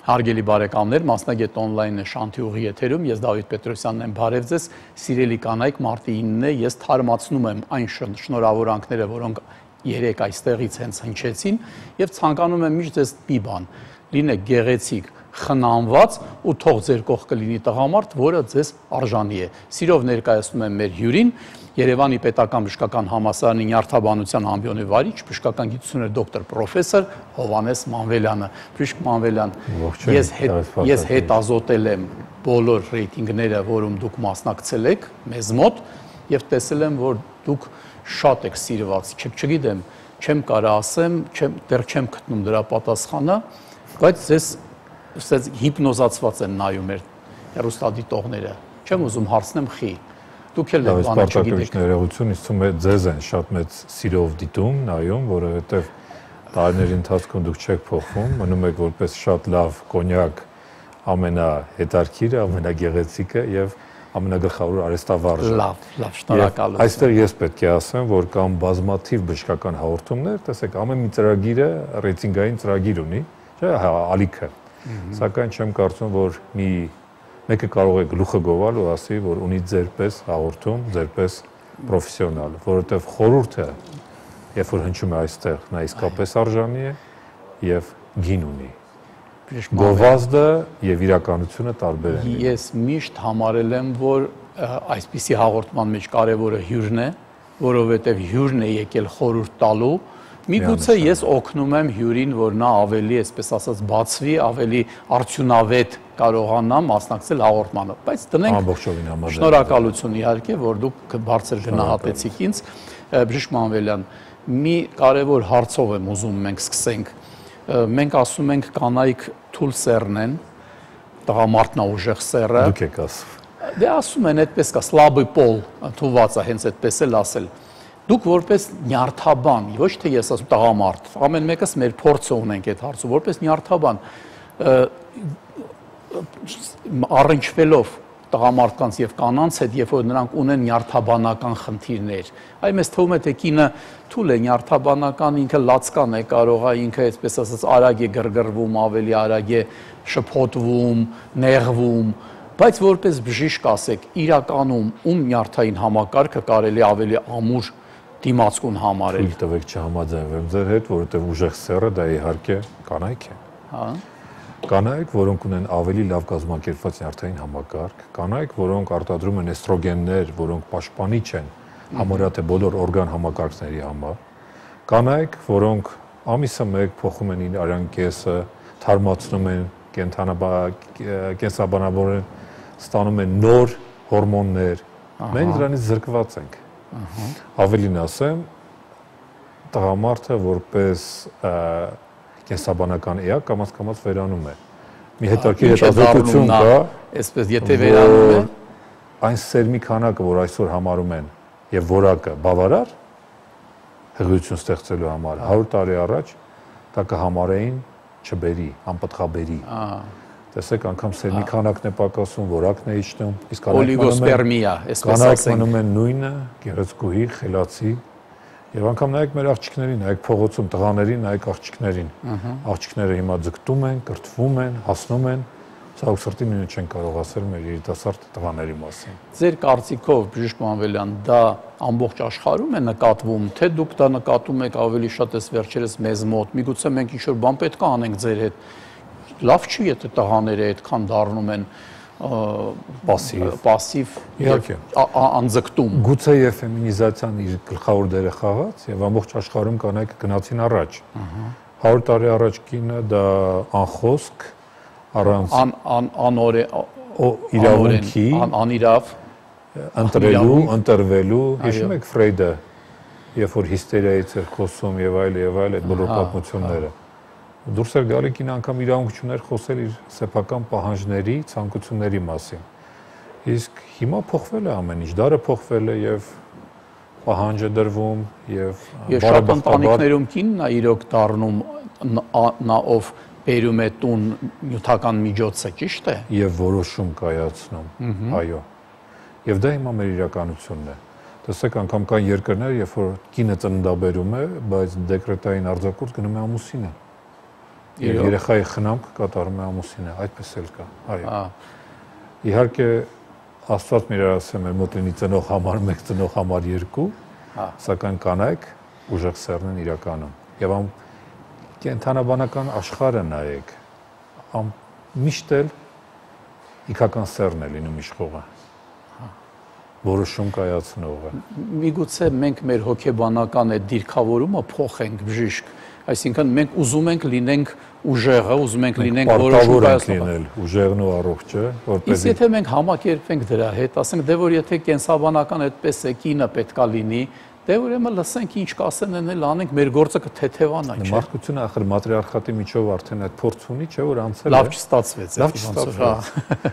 Հարգելի բարեկամներ, մասնագետ on-line շանթյուղի եթերում, ես Դավիթ Պետրոսյանն եմ, բարև ձեզ, սիրելի կանայք, մարտի 9-ն է, ես թարմացնում եմ այն շնորհավորանքները, որոնք երեք այստեղից հենց հնչեցին, եւ ցանկանում եմ միշտ ձեզ մի բան, լինեք գեղեցիկ, խնամված ու թող ձեր կողքը լինի տղամարդ, որը ձեզ արժանի է։ Սիրով ներկայացնում եմ մեր հյուրին, Երևանի պետական բժշկական համալսարանի նյարդաբանության ամբիոնի վարիչ, բժշկական գիտությունների դոկտոր պրոֆեսոր Հովհաննես Մանվելյանը։ Բժիշկ Մանվելյան, ես հետազոտել եմ բոլոր ռեյտինգները, որում դուք մասնակցել եք մեզ մոտ, եւ տեսել եմ, որ դուք շատ եք սիրված, չգիտեմ, չեմ կարող ասեմ, դեռ չեմ գտնում դրա պատասխանը, բայց ձեզ հիպնոզացված են նայում մեր հեռուստադիտողները։ Չեմ ուզում հարցնեմ խի։ Դուք էլ եք բանը չգիտեք։ Ներողություն, ինձ թվում է ձեզ են շատ մեծ սիրով դիտում, նայում, որովհետև տարիների ընթացքում դուք չեք փոխվում, մնում եք որպես շատ լավ կոնյակ, ամենահետաքրքիրը, ամենագեղեցիկը եւ ամենագլխավոր արհեստավարժը։ Լավ, շնորհակալություն։ Այստեղ ես պետք է ասեմ, որ կան բազմաթիվ բժշկական հաղորդումներ, տեսեք, ամեն մի ծրագիրը ռեյտինգային ծրագիր ունի, չէ՞, ալիքը։ Սակայն չեմ կարծում, որ մեկը կարող է գլուխը գովալ ու ասի, որ ունի ձերպես հաղորդում, ձերպես պրոֆեսիոնալ, որովհետև խորհուրդը, երբ որ հնչում է այստեղ, նա իսկապես արժանի է եւ գին ունի։ Գովազդը եւ իրականությունը տարբեր են։ Ես միշտ համարել եմ, որ այսպիսի հաղորդման մեջ կարևորը հյուրն է, որովհետեւ հյուրն է եկել խորհուրդ տալու։ Միգուցե ես օգնում եմ հյուրին, որ նա ավելի, այսպես ասած, բացվի, ավելի արդյունավետ կարողանա մասնակցել հաղորդմանը, բայց տնենք շնորհակալություն իհարկե, որ դուք բարձր գնահատեցիք ինձ։ Բժիշկ Մանվելյան, մի կարևոր հարցով եմ ուզում մենք սկսենք։ Մենք ասում ենք կանայք թույլ սեռն են, տղամարդն է ուժեղ սեռը։ Դուք եք ասում։ Դե ասում են այդպես կա, սլաբый պол, ընդունված է հենց այդպես էլ ասել։ Դուք որպես նյարդաբան, ոչ թե ես ասում տղամարդ, ամեն մեկս մեր փորձը ունենք այդ հարցում, որպես նյարդաբան առնչվելով տղամարդկանց եւ կանանց հետ, երբ որ նրանք ունեն նյարդաբանական խնդիրներ, այ մեզ թվում է թե կինը թույլ է նյարդաբանական, ինքը լացկան է, կարող է ինքը այսպես ասած արագ է գրգռվում, ավելի արագ է շփոթվում, նեղվում, բայց որպես բժիշկ ասեք, իրականում ում նյարդային համակարգը կարելի ավելի ամուր դիմացկուն համարել։ Թույլ տվեք չհամաձայնվեմ ձեր հետ, որովհետև ուժեղ սեռը դա իհարկե կանայք են։ Հա։ Կանայք, որոնք ունեն ավելի լավ կազմակերպված նյարդային համակարգ, կանայք, որոնք արտադրում են էստրոգեններ, որոնք պաշտպանիչ են համարյա թե բոլոր օրգան համակարգերի համար, կանայք, որոնք ամիսը մեկ փոխում են իրար կեսը, թարմացնում են, կենսաբանաբար ստանում են նոր հորմոններ, մենք դրանից զրկված ենք։ Ավելին ասեմ, տղամարդը որպես կենսաբանական էակ կամաց վերանում է։ Մի հետաքրքիր հետազոտություն կա, այսպես եթե վերանում է, այն սերմի քանակը, որ այսօր համարում են եւ որակը բավարար հղիություն ստեղծելու համար 100 տարի առաջ դա կհամարեին չբերի, անպտղաբերի։ Տեսեք, անգամ սերմի քանակն է պակասում, որակն է իջնում, իսկ օլիգոսպերմիա, այսպես ասենք, ասենք, մնում են նույնը, գեղեցկուհի, խելացի, եւ անգամ նայեք մեր աղջիկներին, նայեք փողոցում տղաներին, նայեք աղջիկներին։ Աղջիկները հիմա ձգտում են, կրթվում են, հասնում են, ցավոք սրտի նույնը չեն կարող ասել մեր երիտասարդ տղաների մասին։ Ձեր կարծիքով, բժիշկ Մանվելյան, դա ամբողջ աշխարհում է նկատվում, թե դուք դա նկատում եք ավելի շատ էս վերջերս մեզ մոտ, միգուցե մենք ինչ-որ բան պետք է անենք ձեր հետ։ Լավ չի, եթե տղաները այդքան դառնում են պասիվ եւ անձգտում։ Գուցե եւ ֆեմինիզացիան իր գլխավոր դերը խաղաց եւ ամբողջ աշխարհում կանայք գնացին առաջ։ 100 տարի առաջ կինը դա անխոսք, առանց իրավունքի, անիրավ ընտրելու, ընտրվելու, հիշում եք Ֆրեյդը, երբ որ հիստերիայից էր խոսում եւ այլ այդ բոլոր պատմությունները։ Դուրս էր գալի կինը անգամ իրավունք չուներ խոսել իր սեփական պահանջների, ցանկությունների մասին։ Իսկ հիմա փոխվել է ամեն ինչ, դարը փոխվել է եւ պահանջը դրվում եւ շատ ընտանիքներում կինն է իրոք դառնում նա ով բերում է տուն նյութական միջոցը, ճիշտ է։ Եվ որոշում կայացնում, այո։ Եվ դա հիմա մեր իրականությունն է։ Տեսեք, անգամ կան երկրներ, երբ որ կինը ծննդաբերում է, բայց դեկրետային արձակուրդ գնում է ամուսինը։ Եվ երեխայի խնամք կատարում է ամուսինը, այդպես էլ կա։ Այո։ Իհարկե Աստված մեր ասեմ է մոտ լինի ծնող համար 1, ծնող համար 2, սակայն կանայք ուժեղ սերն են իրականում։ Եվ կենթանաբանական աշխարհը նայեք, միշտ էլ իքական սերն է լինում իշխողը, որոշում կայացնողը։ Միգուցե մենք մեր հոգեբանական այդ դիրքավորումը փոխենք բժիշկ, այսինքն մենք ուզում ենք լինենք ուժեղը, ուզում ենք լինենք որոշում կայացնողը, ուժեղն ու առողջը, որպեսզի։ Իսկ եթե մենք համակերպվենք դրա հետ, ասենք դե որ եթե կենսաբանական այդպես է կինը պետքա լինի, դե ուրեմն լսենք ինչ կասեն են էլ անենք, մեր գործը կթեթևանա, չէ՞։ Մարդկությունը ախր маտրիարխատի միջով արդեն այդ փորձ ունի, չէ՞ որ անցել է։ Լավ չստացվեց։ Լավ չստացվեց։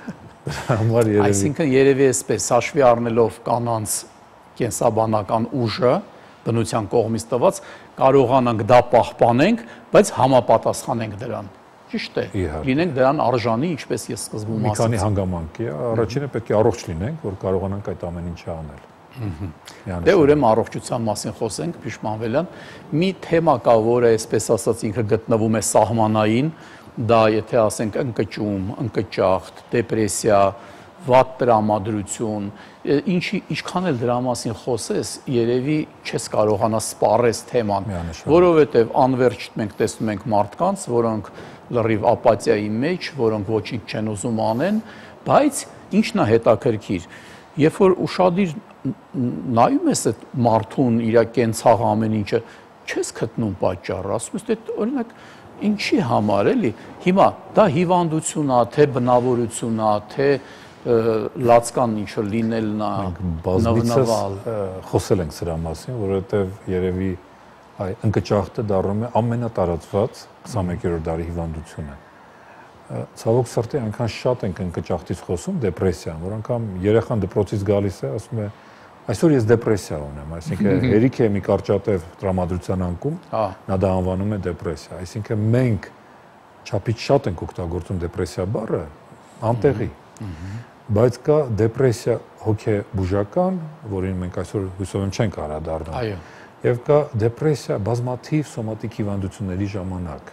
Համար երևի։ Այսինքն երևի էսպես հաշվի առնելով կանանց կենսաբանական ուժը, բնության կողմից տված, կարողանանք դա պահպանենք, բայց համապատասխանենք դրան։ Ճիշտ է։ Լինենք դրան արժանի, ինչպես ես սկզբում ասացի։ Մի քանի հանգամանք է, առաջինը պետք է առողջ լինենք, որ կարողանանք այդ ամեն ինչը անել։ Դե ուրեմն առողջության մասին խոսենք, Բժիշկ Մանվելյան, մի թեմա կա, որը այսպես ասած ինքը գտնվում է սահմանային, դա եթե ասենք ընկճում, ընկճախտ, դեպրեսիա, վատ տրամադրություն, ինչքան էլ դրա մասին խոսես, երևի չես կարողանա սպառես թեման, որովհետև անվերջ մենք տեսնում ենք մարդկանց, որոնք լրիվ ապաթիայի մեջ, որոնք ոչինչ չեն ուզում անեն, բայց ինչն է հետաքրքիր, երբ որ ուշադիր նայում ես այդ մարդուն իր կենցաղ ամեն ինչը, չես գտնում պատճառը, ասում ես, դե օրինակ ինչի համար էլի, հիմա դա հիվանդություն է, թե բնավորություն է, թե լացկան ինչ-որ լինելն է, նվնվալ։ Խոսել ենք սրա մասին, որովհետև երևի ընկճախտը դառնում է ամենատարածված 21-րդ դարի հիվանդությունը։ Ցավոք սրտի այնքան շատ ենք ընկճախտից խոսում, դեպրեսիան, որ անգամ երեխան դպրոցից գալիս է, ասում է, այսօր ես դեպրեսիա ունեմ, այսինքն հերիք է մի կարճատև տրամադրության անկում, նա դա անվանում է դեպրեսիա, այսինքն մենք չափից շատ ենք օգտագործում դեպրեսիա բառը, անտեղի, բայց կա դեպրեսիա հոգեբուժական, որին մենք այսօր հույսով եմ չենք անդրադառնում, եւ կա դեպրեսիա բազմաթիվ սոմատիկ հիվանդությունների ժամանակ,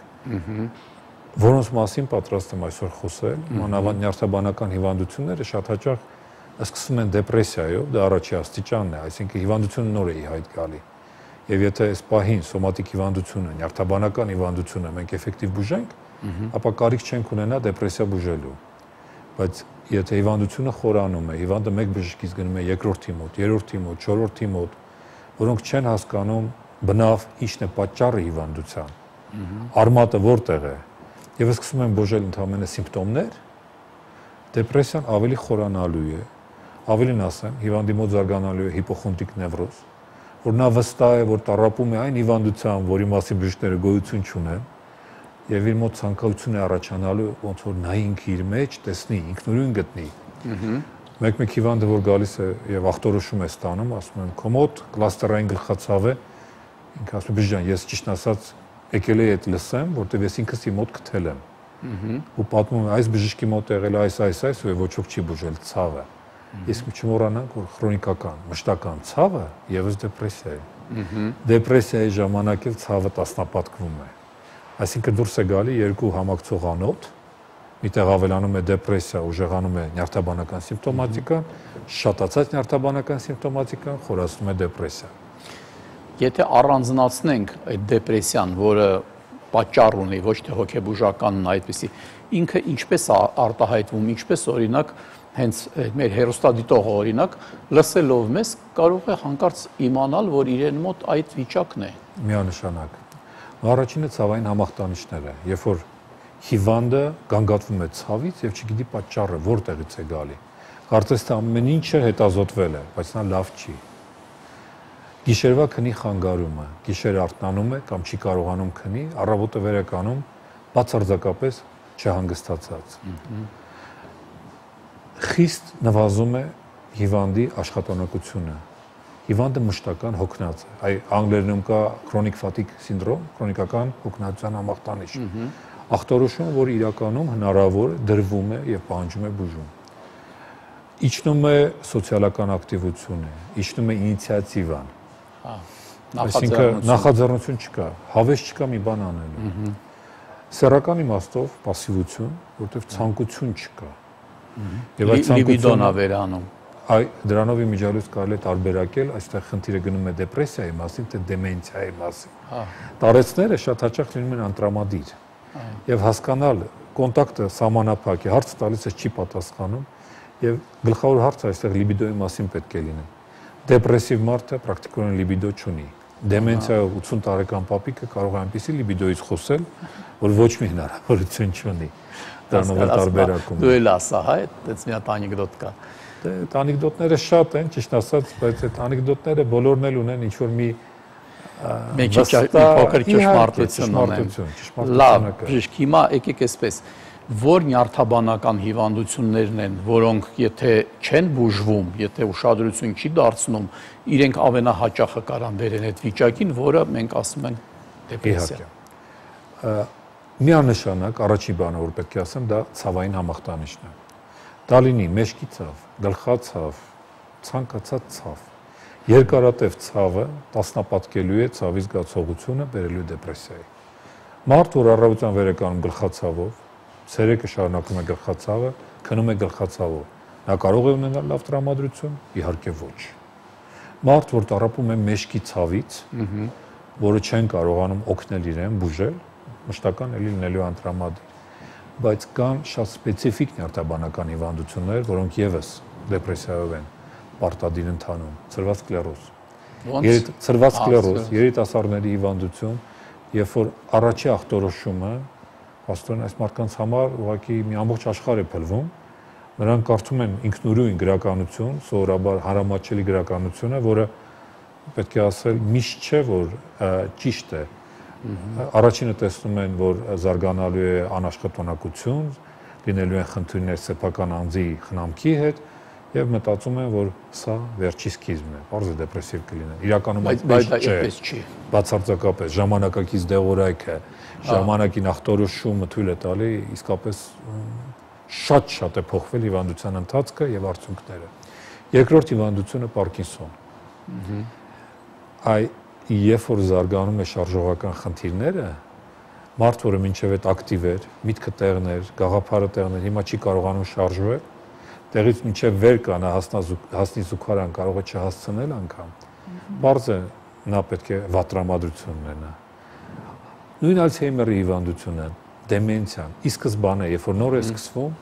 որոնց մասին պատրաստ եմ այսօր խոսել, մանավանդ նյարդաբանական հիվանդությունները շատ հաճախ սկսում են դեպրեսիայով, դա առաջի աստիճանն է, այսինքն հիվանդությունը նոր է ի հայտ գալի։ Եվ եթե այս պահին սոմատիկ հիվանդությունը, նյարդաբանական հիվանդությունը մենք էֆեկտիվ բուժենք, ապա կարիք չենք ունենա դեպրեսիա բուժելու։ Բայց եթե հիվանդությունը խորանում է, հիվանդը մեկ բժշկից գնում է երկրորդի մոտ, երրորդի մոտ, չորրորդի մոտ, որոնք չեն հասկանում բնավ ինչն է պատճառը հիվանդության, արմատը որտեղ է, եւ սկսում են բուժել ընդհանրապես սիմպտոմներ, դեպրեսիան ավելի խորանալու է, ավելին ասեմ, հիվանդի մոտ զարգանալու է հիպոխոնդրիկ նևրոզ, որ նա վստահ է, որ տառապում է այն հիվանդության, որի մասին բժիշկները գոյություն չունեն, եւ իր մոտ ցանկություն է առաջանալու, ոնց որ նա ինքը իր մեջ տեսնի, ինքնուրույն գտնի։ Մեկ-մեկ հիվանդը որ գալիս է եւ ախտորոշում է ստանում, ասում եմ, քո մոտ կլաստերային գլխացավ է, ինքը ասում է, բժիշկ, ես ճիշտ ասած եկել եմ այդ լսեմ, որտեղ ես ինքս իմ մոտ գտել եմ։ Ու պատմում է, այս բժշկի մոտ եղել է այս, եւ ոչ ոք չի բուժել ցավը։ Իսկ չմոռանանք, որ քրոնիկական, մշտական ցավը եւս դեպրեսիա է։ Դեպրեսիայի ժամանակ էլ ցավը տասնապատկվում է։ Այսինքն դուրս է գալի երկու համակցող անոթ, միտեղ ավելանում է դեպրեսիա, ուժեղանում է նյարդաբանական սիմպտոմատիկան, շատացած նյարդաբանական սիմպտոմատիկան, խորացնում է դեպրեսիա։ Եթե առանձնացնենք այդ դեպրեսիան, որը պատճառ ունի, ոչ թե հոգեբուժականն այդպեսի, ինքը ինչպես է արտահայտվում, ինչպես օրինակ հենց մեր հերոստատիտողը օրինակ լսելով մեզ կարող է հանկարծ իմանալ, որ իրեն մոտ այդ վիճակն է։ Միանշանակ։ Առաջինը ցավային համախտանիշները, երբ որ հիվանդը գանգատվում է ցավից եւ չգիտի պատճառը որտեղից է գալի։ Կարծես թե ամեն ինչը հետազոտվել է, բայց նա լավ չի։ Գիշերվա քնի խանգարումը, գիշերը արթնանում է կամ չի կարողանում քնի, առավոտը վեր է կանում, բացարձակապես չհանգստացած։ Խիստ նվազում է հիվանդի աշխատանակությունը։ Հիվանդը մշտական հոգնած է։ Այ անգլերենում կա chronic fatigue syndrome, քրոնիկական հոգնածության համախտանիշ։ Ախտորոշում, որ իրականում հնարավոր է, դրվում է եւ պահանջում է բուժում։ Իջնում է սոցիալական ակտիվությունը, իջնում է ինիցիատիվան։ Այսինքն նախաձեռնություն չկա, հավես չկա մի բան անելու։ Սեռական իմաստով пассивություն, որտեղ ցանկություն չկա։ Եվ այդ լիբիդոն է վերանում։ Այ դրանով իմիջիալույս կարելի է տարբերակել, այստեղ խնդիրը գնում է դեպրեսիայի մասին, թե դեմենցիայի մասին։ Տարեցները շատ հաճախ լինում են անտրամադիր։ Եվ հասկանալ կոնտակտը սահմանափակ է, հարցը տալիս է չի պատասխանում, եւ գլխավոր հարցը այստեղ լիբիդոյի մասին պետք է լինի։ Դեպրեսիվ մարդը պրակտիկորեն լիբիդո չունի։ Դեմենցիայով 80 տարեկան պապիկը կարող է այնպիսի լիբիդոից խոսել, որ ոչ մի հնարավորություն չունի։ Դրանով էլ տարբերակում։ Դու էլ ասա, հա, այդպես մի հատ անեկդոտ կա։ Դե այդ անեկդոտները շատ են, ճիշտ ասած, բայց այդ անեկդոտները բոլորն էլ ունեն ինչ-որ մի փոքր ճշմարտություն ունեն։ Լավ, բժիշկ, հիմա եկեք այսպես, որ նյարդաբանական հիվանդություններն են, որոնք եթե չեն բուժվում, եթե ուշադրություն չի դարձնում, իրենք ամենահաճախը կարան բերեն այդ վիճակին, որը մենք ասում ենք դեպրեսիա։ Միանշանակ առաջին բանը, որ պետք է ասեմ, դա ցավային համախտանիշն է։ Դա լինի մեջքի ցավ, գլխացավ, ցանկացած ցավ։ Երկարատև ցավը տասնապատկելու է ցավի զգացողությունը, բերելու դեպրեսիայի։ Մարդ, որ առավոտյան վեր է կանում գլխացավով, ցերեկը շարունակում է գլխացավը, քնում է գլխացավով։ Նա կարող է ունենալ լավ տրամադրություն, իհարկե ոչ։ Մարդ, որ տառապում է մեջքի ցավից, որը չեն կարողանում օգնել իրեն բուժել, մշտական էլի լինելու անտրամադիր։ Բայց կան շատ սպეციფიկ նյարդաբանական հիվանդություններ, որոնք եւս դեպրեսիայով են պարտադիր ընթանում, ցրված սկլերոզ։ Ցրված սկլերոզ, երիտասարդների հիվանդություն, երբ որ առաջի ախտորոշումը, աստորեն այս մարդկանց համար ուղղակի մի ամբողջ աշխարհ է փլվում, նրանք կարծում են ինքնուրույն գրականություն, սովորաբար հարամատչելի գրականությունը, որը պետք է ասել միշտ չէ, որ ճիշտ է։ Առաջինը տեսնում են, որ զարգանալու է անաշխատունակություն, լինելու են խնդիրներ սեփական անձի խնամքի հետ եւ մտածում են, որ սա վերջի սկիզբն է, բարձր դեպրեսիվ կլինեն։ Իրականում այդպես չի։ Բացարձակապես ժամանակակից դեղորայքը, ժամանակին ախտորոշումը թույլ է տալի իսկապես շատ է փոխվել հիվանդության ընթացքը եւ արդյունքները։ Երկրորդ հիվանդությունը Պարկինսոն։ Երբ որ զարգանում է շարժողական խնդիրները, մարդ, որը մինչև այդ ակտիվ էր, միտքը տեղն էր, գաղափարը տեղն էր, հիմա չի կարողանում շարժվել, տեղից մինչև վեր կա, նա հասնի զուգարան, կարող է չհասցնել անգամ։ Բարձ է, նա պետք է վատ տրամադրություն ունենա։ Նույն Ալցհեյմերի հիվանդությունը, դեմենցիան, ի սկզբանե, երբ որ նոր է սկսվում,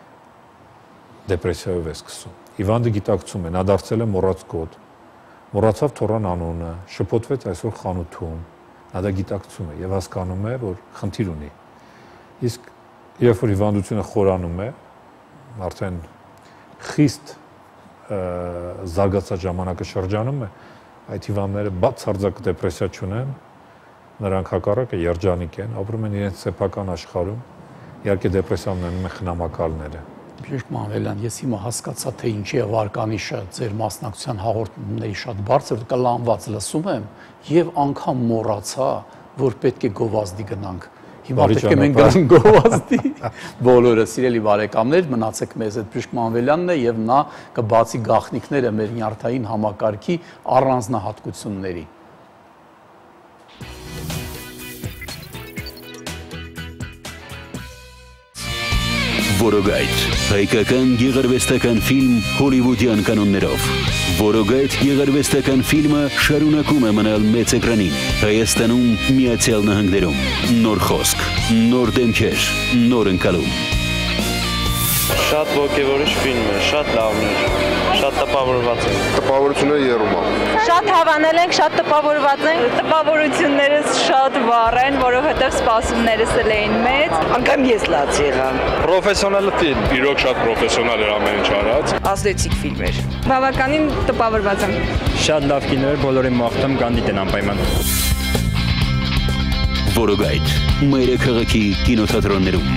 դեպրեսիայով է սկսում։ Հիվանդը գիտակցում է, նա դարձել է մոռացկոտ։ Մոռացավ թորան անունը, շփոթվեց այսօր խանութում, նա դա գիտակցում է եւ հասկանում է, որ խնդիր ունի։ Իսկ երբ որ հիվանդությունը խորանում է, արդեն խիստ զարգացած ժամանակը շրջանում է, այդ հիվանդները բացարձակ դեպրեսիա չունեն, նրանք հակառակը երջանիկ են, ապրում են իրենց սեփական աշխարհում, իհարկե դեպրեսիան ունենում է խնամակալները։ Բժիշկ Մանվելյան, ես հիմա հասկացա, թե ինչի է վարկանիշը ձեր մասնակցության հաղորդումների շատ բարձր, կլանված լսում եմ եւ անգամ մոռացա, որ պետք է գովազդի գնանք։ Հիմա պետք է մենք գնանք գովազդի։ Բոլորը սիրելի բարեկամներ, մնացեք մեզ հետ, Բժիշկ Մանվելյանն է եւ նա կբացի գաղտնիքները մեր նյարդային համակարգի առանձնահատկությունների։ Որոգայթ, հայկական գեղարվեստական ֆիլմ հոլիվուդյան կանոններով։ Որոգայթ գեղարվեստական ֆիլմը շարունակում է մնալ մեծ էկրանին, Հայաստանում, Միացյալ Նահանգներում։ Նոր խոսք, նոր դեմքեր, նոր ընկալում։ Շատ ոգևորիչ ֆիլմ է, շատ լավն է, շատ տպավորված է։ Տպավորությունը երում է։ Շատ հավանել ենք, շատ տպավորված ենք։ Տպավորություններս շատ վառ են, որովհետև սպասումներս էլ էին մեծ։ Անգամ ես լաց եղա։ Պրոֆեսիոնալ ֆիլմ, իրոք շատ պրոֆեսիոնալ էր ամեն ինչ արած։ Ազդեցիկ ֆիլմ էր։ Բավականին տպավորված եմ։ Շատ լավ կինո էր, բոլորին մաղթում կան դիտեն անպայման։ Որոգայթ, մեր քաղաքի կինոթատրոններում։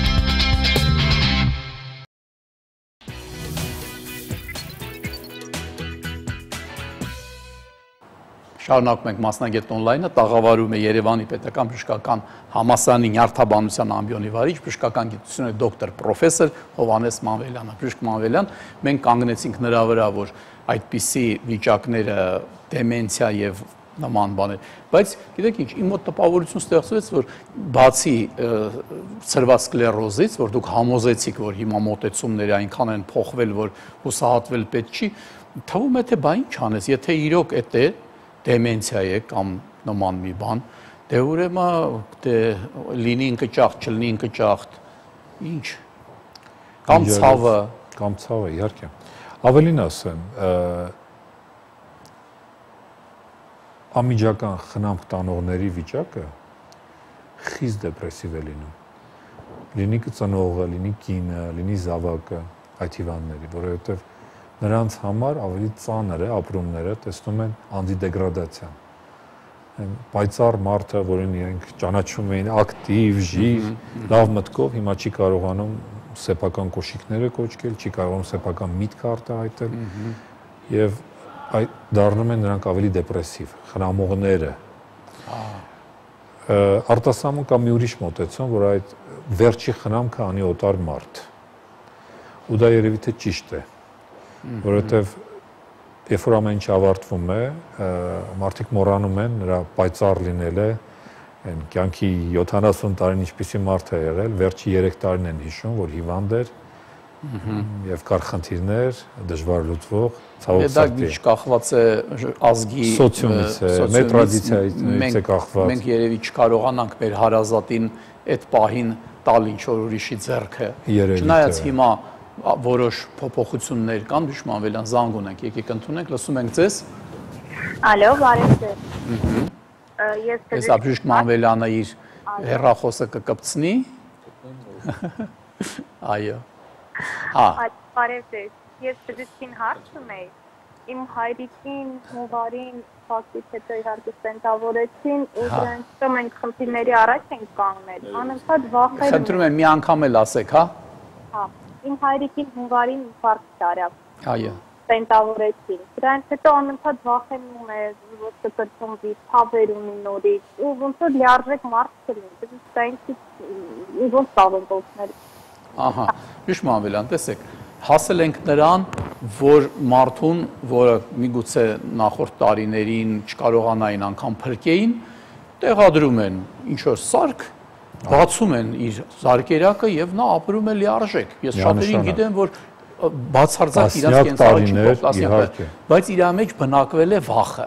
Շարունակում ենք մասնագետ on-line-ը, տաղավարում է Երևանի պետական բժշկական համալսարանի նյարդաբանության ամբիոնի վարիչ, բժշկական գիտությունների դոկտոր պրոֆեսոր Հովհաննես Մանվելյանը։ Բժիշկ Մանվելյան, մենք կանգնեցինք նրա վրա, որ այդպիսի վիճակները դեմենցիա եւ նման բաներ։ Բայց գիտեք ինչ, իմ մոտ տպավորություն ստեղծվեց, որ բացի ցրված սկլերոզից, որ դուք համոզեցիք, որ հիմա մոտեցումները այնքան են փոխվել, որ հուսահատվել պետք չի, թվում է թե բա ինչ անես, եթե իրոք էդ է դեմենցիա է կամ նման մի բան, դե ուրեմն դե լինի ընկճախտ, չլինի ընկճախտ, ինչ կամ ցավը, իհարկե։ Ավելին ասեմ, ամիջական խնամք տանողների վիճակը խիստ դեպրեսիվ է լինում։ Լինի ծնողը, լինի կինը, լինի զավակը այդ հիվանդների, որովհետև նրանց համար ավելի ծանր է ապրումները, տեսնում են անձի դեգրադացիան։ Պայծառ մարդը, որին իրենք ճանաչում էին ակտիվ, ժիր, լավ մտքով, հիմա չի կարողանում սեփական կոշիկները կոչկել, չի կարողանում սեփական միտք արտահայտել եւ այդ դառնում են նրանք ավելի դեպրեսիվ, խնամողները։ Արտասահման կամ մի ուրիշ մոտեցում, որ այդ վերջի խնամքը անի օտար մարդ։ Ու դա երևի թե ճիշտ է, որովհետեւ երբ որ ամեն ինչ ավարտվում է, մարդիկ մոռանում են նրա պայծառ լինելը, այն կյանքի 70 տարին ինչպիսի մարդ է եղել, վերջի 3 տարին են հիշում, որ հիվանդ էր եւ կար խնդիրներ, դժվար լուծվող, ցավոք սրտի։ Դա կախված է ազգի սոցիումից է, մեր տրադիցիայից է կախված։ Մենք երևի չկարողանանք մեր հարազատին այդ պահին տալ ինչ-որ ուրիշի ձեռքը։ Չնայած հիմա որոշ փոփոխություններ կան, Բժիշկ Մանվելյան, զանգ ունենք, եկեք ընդունենք, լսում ենք ձեզ։ Ալո, բարև ձեզ։ Ես Բժիշկ Մանվելյանը իր հեռախոսը կկպցնի։ Այո։ Բարև ձեզ։ Ես բժշկին հարց ունեի։ Իմ հայրիկին հունվարին ֆակտից հետո իհարկե սենտավորեցին, ու դրանից մենք խնդիրների առաջ ենք կանգնել։ Անընդհատ վախեր ունենք։ Խնդրում եմ մի անգամ էլ ասեք, հա։ Հա։ Իմ հայրիկին հունվարին ինֆարկտ արավ։ Այո։ Սենտավորեցին։ Դրանից հետո անընդհատ վախենում է, որ կտրտումվի, ցավեր ունի նորից, ու ոնց որ լիարժեք մարդ չլինի։ Դա ինքնից ոնց կարող օգնել։ Ահա, Բժիշկ Մանվելյան, տեսեք, հասել ենք նրան, որ մարդուն, որը միգուցե նախորդ տարիներին չկարողանային անգամ փրկեին, տեղադրում են ինչ-որ սարք, բացում են իր զարկերակը եւ նա ապրում է լիարժեք։ Ես շատերին գիտեմ, որ բացարձակ իրաց կենսաղի չի, բայց իր մեջ բնակվել է վախը։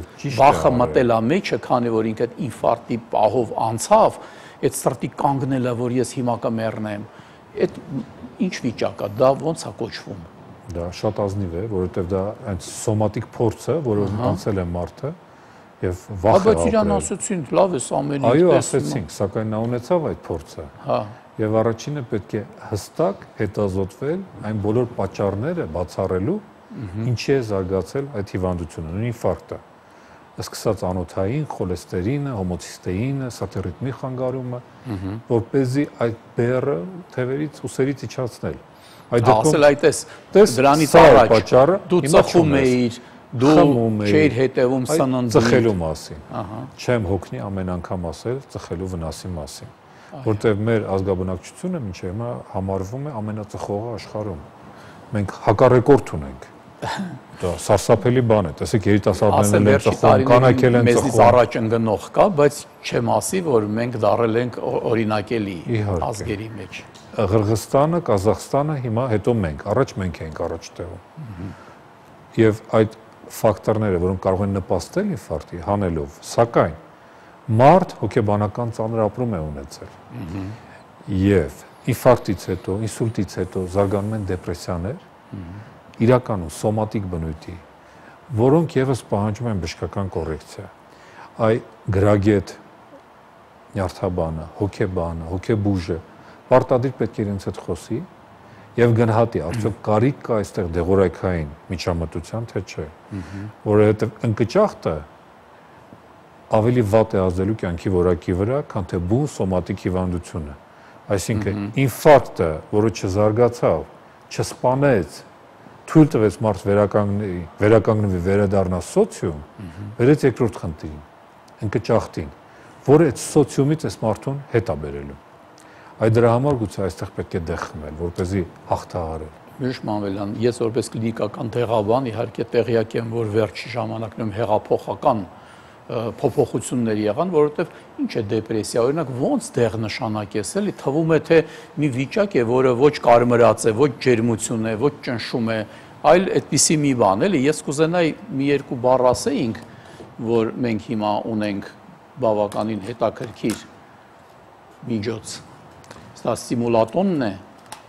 Վախը մտել է մեջը, քանի որ ինքը ինֆարկտի պահով անցավ, այդ սրտի կանգնելը, որ ես հիմա կմեռնեմ, այդ ինչ վիճակ է, դա ոնց է կոչվում։ Դա շատ ազնիվ է, որովհետև դա այն սոմատիկ փորձը, որով անցել է մարդը եւ վախը։ Բայց իրան ասեցին, լավ է, ամեն ինչ տեսնում։ Այո, ասեցինք, սակայն նա ունեցավ այդ փորձը։ Հա։ Եվ առաջինը պետք է հստակ հետազոտվել այն բոլոր պատճառները բացառելու, ինչի է զարգացել այդ հիվանդությունը, նույն ինֆարկտը։ Սկսած անոթային, խոլեստերինը, հոմոցիստեինը, սատերիթմի խանգարումը, որպեսզի այդ բեռը թևերից ուսերից իջացնել։ Այդ դեպքում այդպես դրանից առաջ դու ծխում էիր, դու չէիր հետևում սննդի ծխելու մասին։ Չեմ հոգնի ամեն անգամ ասել ծխելու վնասի մասին, որտեղ մեր ազգաբնակչությունը մինչև հիմա համարվում է ամենածխողը աշխարհում։ Մենք հակառեկորդ ունենք։ Դա սարսափելի բան է, տեսեք երիտասարդներն են ծխում, կանայքել են ծխում։ Մեզից առաջ ընկնող կա, բայց չեմ ասի, որ մենք դառել ենք օրինակելի ազգերի մեջ։ Ղրղստանը, Կազախստանը, հիմա հետո մենք, առաջ մենք ենք առաջ տեղում։ Եվ այդ ֆակտորները, որոնք կարող են նպաստել ինֆարկտի հանելով, սակայն մարդ հոգեբանական ծանր ապրում է ունեցել։ Եվ ինֆարկտից հետո, ինսուլտից հետո զարգանում են դեպրեսիաներ, իրականում սոմատիկ բնույթի, որոնք եւս պահանջում են բժշկական կոռեկցիա։ Այ գրագետ, նյարդաբանը, հոգեբանը, հոգեբուժը պարտադիր պետք է իրենց հետ խոսի եւ գնահատի, արդյոք կարիք կա այստեղ դեղորայքային միջամտության, թե չէ։ Որովհետեւ ընկճախտը ավելի վատ է ազդելու կյանքի որակի վրա, քան թե բուն սոմատիկ հիվանդությունը։ Այսինքն ինֆարկտը, որը չզարգացավ, չսպանեց, թույլ տվեց մարդ վերականգնվի, վերադառնա սոցիում, վերեց երկրորդ խնդիրին, ընկճախտին, որը այդ սոցիումից այս մարդուն հետ է բերելու։ Այդ դրա համար գուցե այստեղ պետք է դեղ խմել, որպեսզի հաղթահարել։ Բժիշկ Մանվելյան, ես որպես կլինիկական տեղաբան իհարկե տեղյակ եմ, որ վերջի ժամանակներում հեղափոխական փոփոխություններ եղան, որովհետև ինչ է դեպրեսիա, օրինակ ոնց դեղ նշանակես, էլի թվում է թե մի վիճակ է, որը ոչ կարմրած է, ոչ ջերմություն է, ոչ ճնշում է, այլ այդպիսի մի բան, էլի ես կուզենայի մի երկու բառ ասեինք, որ մենք հիմա ունենք բավականին հետաքրքիր միջոց։ Սա սիմուլատոնն է։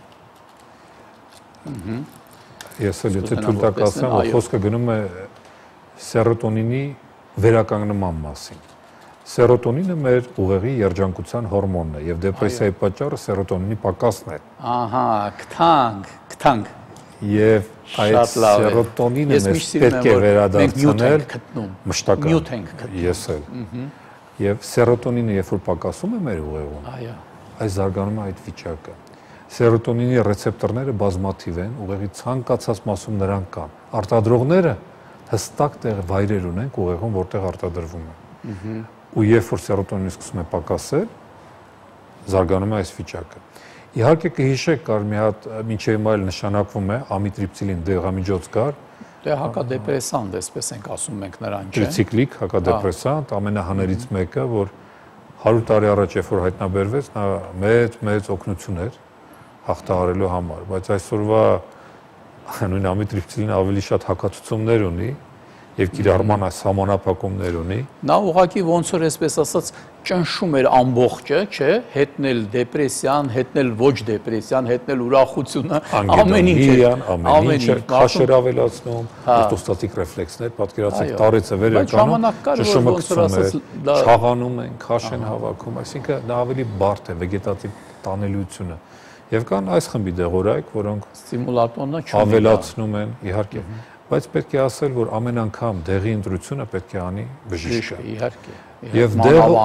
Ես էլ եթե թույլ տաք ասեմ, որ խոսքը գնում է սերոտոնինի վերականգնման մասին։ Սերոտոնինը մեր ուղեղի երջանկության հորմոնն է եւ դեպրեսիայի պատճառը սերոտոնինի պակասն է։ Ահա, գտանք։ Եվ այդ սերոտոնինը մեզ պետք է վերադարձնել մշտական։ Նյութ ենք գտնում։ Ես էլ։ Եվ սերոտոնինը երբ որ պակասում է մեր ուղեղում, այս զարգանում է այդ վիճակը։ Սերոտոնինի ռեցեպտորները բազմաթիվ են, ուղեղի ցանկացած մասում նրանք կան։ Արտադրողները հստակ տեղ վայրեր ունեն ուղեղում, որտեղ արտադրվում է։ Ու երբ որ սերոտոնինը սկսում է պակասել, զարգանում է այս վիճակը։ Իհարկե կհիշեք, կար մի հատ մինչև հիմա էլ նշանակվում է ամիտրիպտիլին դեղամիջոց կար։ Դե հակադեպրեսանտ, այսպես ենք ասում մենք նրան, չէ՞։ Տրիցիկլիկ հակադեպրեսանտ, ամենահաներից մեկը, որ 100 տարի առաջ երբ որ հայտնաբերվեց, նա մեծ օգնություն էր հաղթահարելու համար, բայց այսօրվա նույն ամիտրիպտիլինը ավելի շատ հակացություններ ունի եւ կիրառման այս համանապակումներ ունի։ Նա ուղղակի ոնց որ այսպես ասած ճնշում էր ամբողջը, չէ՞, հետնել դեպրեսիան, հետնել ոչ դեպրեսիան, հետնել ուրախությունը, ամեն ինչ, քաշեր ավելացնում, օրտոստատիկ ռեֆլեքսներ, պատկերացրեք, տարեցը վեր եկանում, ճնշումը գցում է, չաղանում են, քաշ են հավաքում, այսինքն դա ավելի բարդ է վեգետատիվ տանելիությունը։ Եվ կան այս խմբի դեղորայք, որոնք սիմուլատոնը ավելացնում են, իհարկե, բայց պետք է ասել, որ ամեն անգամ դեղի ընտրությունը պետք է անի բժիշկը։ Իհարկե։ Եվ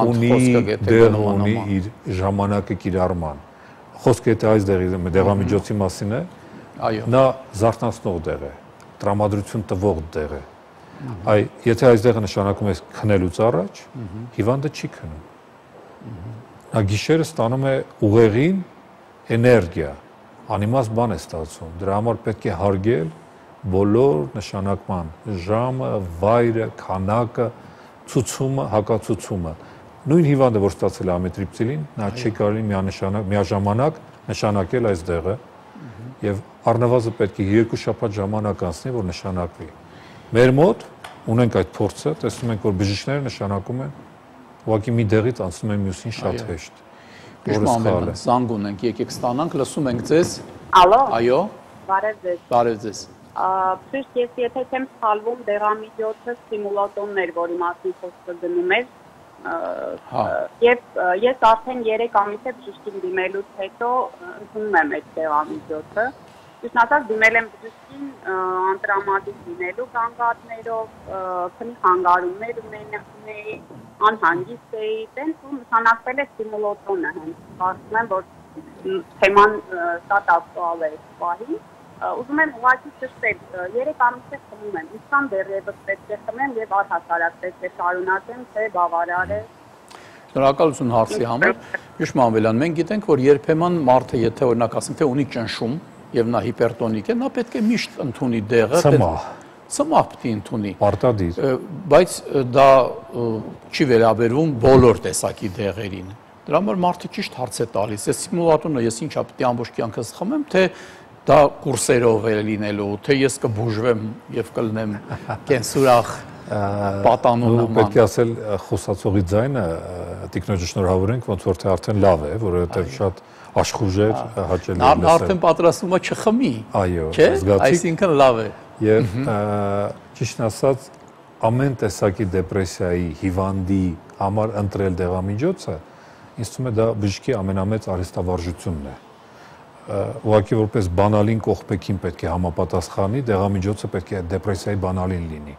դեղը ունի իր ժամանակը կիրառման։ Խոսքը եթե այս դեղամիջոցի մասին է, նա զարթնացնող դեղ է, տրամադրություն տվող դեղ է։ Եթե այս դեղը նշանակում է քնելուց առաջ, հիվանդը չի քնում։ Նա գիշերը ստանում է ուղեղին էներգիա, անիմաստ բան է ստացվում։ Դրա համար պետք է հարգել բոլոր նշանակման ժամը, վայրը, քանակը, ցուցումը, հակացուցումը։ Նույն հիվանդը, որ ստացել է ամիտրիպտիլին, նա չի կարելի միաժամանակ նշանակել այս դեղը եւ առնվազն պետք է 2 շաբաթ ժամանակ անցնի, որ նշանակվի։ Մեր մոտ ունենք այդ փորձը, տեսնում ենք, որ բժիշկները նշանակում են ուղղակի մի դեղից անցնում են մյուսին շատ հեշտ։ Բժշկման զանգ ունենք, եկեք ստանանք, լսում ենք ձեզ։ Ալո։ Այո։ Բարև ձեզ։ Բարև ձեզ։ Բժիշկ, ես եթե չեմ սխալվում, դեղամիջոցը սիմուլատոններ, որի մասին խոսքը գնում էր, եւ ես արդեն 3 ամիս է բժշկին դիմելուց հետո ընդունում եմ այդ դեղամիջոցը։ Ճիշտ ասած, դիմել եմ բժշկին անտրամադիկ լինելու կանգառներով, քնի խանգարումներ ունեի, անհանգիստ էի, տենց ու նշանակվել է սիմուլատոնը հենց։ Կարծում եմ, որ թեման շատ ակտուալ է պահին։ Ուզում եմ ուղղակի ճշտել, 3 ամիս է խմում եմ, ինչքան դեռևս պետք է խմեմ եւ առհասարակ պետք է շարունակեմ, թե բավարար է։ Շնորհակալություն հարցի համար։ Բժիշկ Մանվելյան, մենք գիտենք, որ երբեմն մարդը, եթե օրինակ ասենք, թե ունի ճնշում եւ նա հիպերտոնիկ է, նա պետք է միշտ ընդունի դեղը, ծմահ պետք է ընդունի։ Պարտադիր։ Բայց դա չի վերաբերվում բոլոր տեսակի դեղերին։ Դրա համար մարդը ճիշտ հարց է տալիս, այս սիմուլատոնը ես ինչա պետք է ամբողջ կյանքս խմեմ, թե դա կուրսերով է լինելու, թե ես կբուժվեմ եւ կլնեմ կենսուրախ պատանու նման։ Պետք է ասել խոսացողի ձայնը տիկնոջը շնորհավորենք, ոնց որ թե արդեն լավ է, որովհետեւ շատ աշխուժեր հաճելի է լսել։ Արդեն պատրաստվում է չխմի։ Այո, զգացի։ Այսինքն լավ է։ Եվ ճիշտ ասած, ամեն տեսակի դեպրեսիայի հիվանդի համար ընտրել դեղամիջոցը, ինձ թվում է դա բժշկի ամենամեծ արհեստավարժությունն է։ Ուղղակի որպես բանալին կողպեքին պետք է համապատասխանի, դեղամիջոցը պետք է դեպրեսիայի բանալին լինի։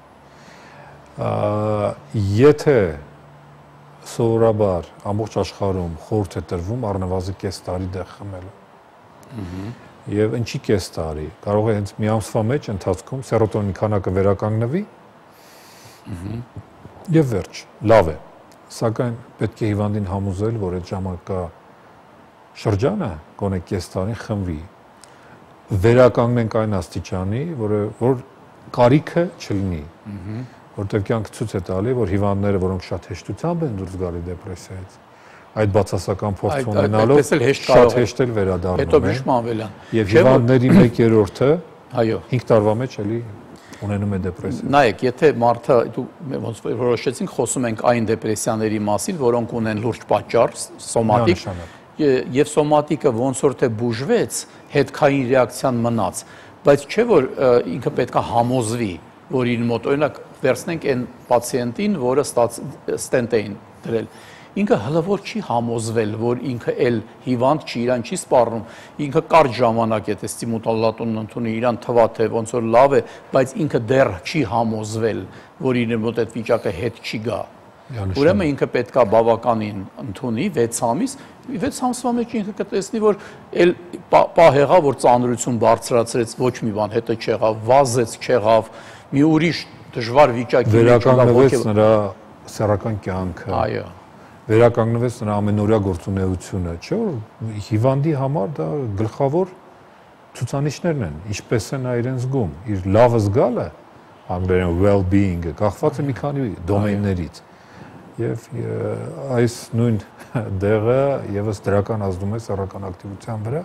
Եթե սովորաբար ամբողջ աշխարհում խորհուրդ է տրվում առնվազն կես տարի դեղ խմելու։ Եվ ինչի կես տարի, կարող է հենց մի ամսվա մեջ ընթացքում սերոտոնինի քանակը վերականգնվի եւ վերջ, լավ է։ Սակայն պետք է հիվանդին համոզել, որ այդ ժամանակա շրջանը գոնե կես տարի խմվի։ Վերականգնենք այն աստիճանի, որ կարիքը չլինի, որտեղ կյանքը ցույց է տալի, որ հիվանդները, որոնք շատ հեշտությամբ են դուրս գալի դեպրեսիայից, այդ բացասական փորձ ունենալով շատ հեշտ էլ վերադառնում են։ Հետո Բիշմանվելյան։ Եվ հիվանդների 1/3-ը այո, 5 տարվա մեջ էլի ունենում է դեպրեսիա։ Նայեք, եթե մարդը ոնց որոշեցինք խոսում ենք այն դեպրեսիաների մասին, որոնք ունեն լուրջ պատճառ, սոմատիկ, եւ սոմատիկը ոնց որ թե բուժվեց, հետքային ռեակցիան մնաց, բայց չէ որ ինքը պետքա համոզվի, որ իր մոտ օրինակ վերցնենք այն պացիենտին, որը ստենտ էին դրել, ինքը հլվոր չի համոզվել, որ ինքը էլ հիվանդ չի, իրան չի սպառնում, ինքը կարճ ժամանակ եթե ստիմուլատորն ընդունի, իրան թվա թե ոնց որ լավ է, բայց ինքը դեռ չի համոզվել, որ իր մոտ այդ վիճակը հետ չի գա։ Ուրեմն ինքը պետքա բավականին ընդունի 6 ամիս, 6 ամսվա մեջ ինքը կտեսնի, որ էլ պահ եղավ, որ ծանրություն բարձրացրեց, ոչ մի բան հետը չեղավ, վազեց չեղավ, մի ուրիշ դժվար վիճակի վերականգնվեց նրա սեռական կյանքը։ Այո։ Վերականգնվեց նրա ամենօրյա գործունեությունը, չէ՞ որ հիվանդի համար դա գլխավոր ցուցանիշներն են, ինչպես է նա իրեն զգում, իր լավը զգալը, անգլերեն well-being-ը կախված է մի քանի դոմեյններից։ Եվ այս նույն դեղը եւս դրական ազդում է սեռական ակտիվության վրա,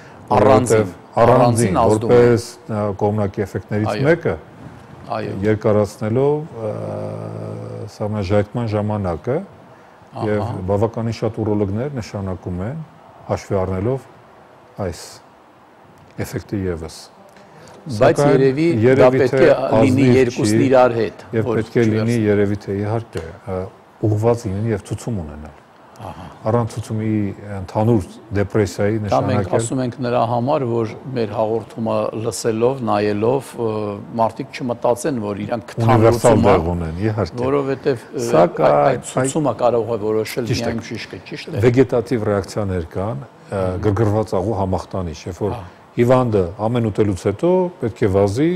առանձին որպես կողմնակի էֆեկտներից մեկը, երկարացնելով սահմանաժայթման ժամանակը եւ բավականին շատ ուրոլոգներ նշանակում են հաշվի առնելով այս էֆեկտը եւս։ Բայց երևի դա պետք է լինի երկուսն իրար հետ։ Եվ պետք է լինի երևի թե իհարկե ուղղված լինի եւ ցուցում ունենալ։ Առանց ցուցումի ընդհանուր դեպրեսիայի Դա մենք նշանակել։ ասում ենք նրա համար, որ մեր հաղորդումը լսելով, նայելով մարդիկ չմտածեն, որ իրանք քթանրություն ունեն, իհարկե։ Որովհետև այդ ցուցումը կարող է որոշել միայն բժիշկը, ճիշտ է։ Վեգետատիվ ռեակցիաներ կան, գրգռված աղու համախտանիշ, երբ որ հիվանդը ամեն ուտելուց հետո պետք է վազի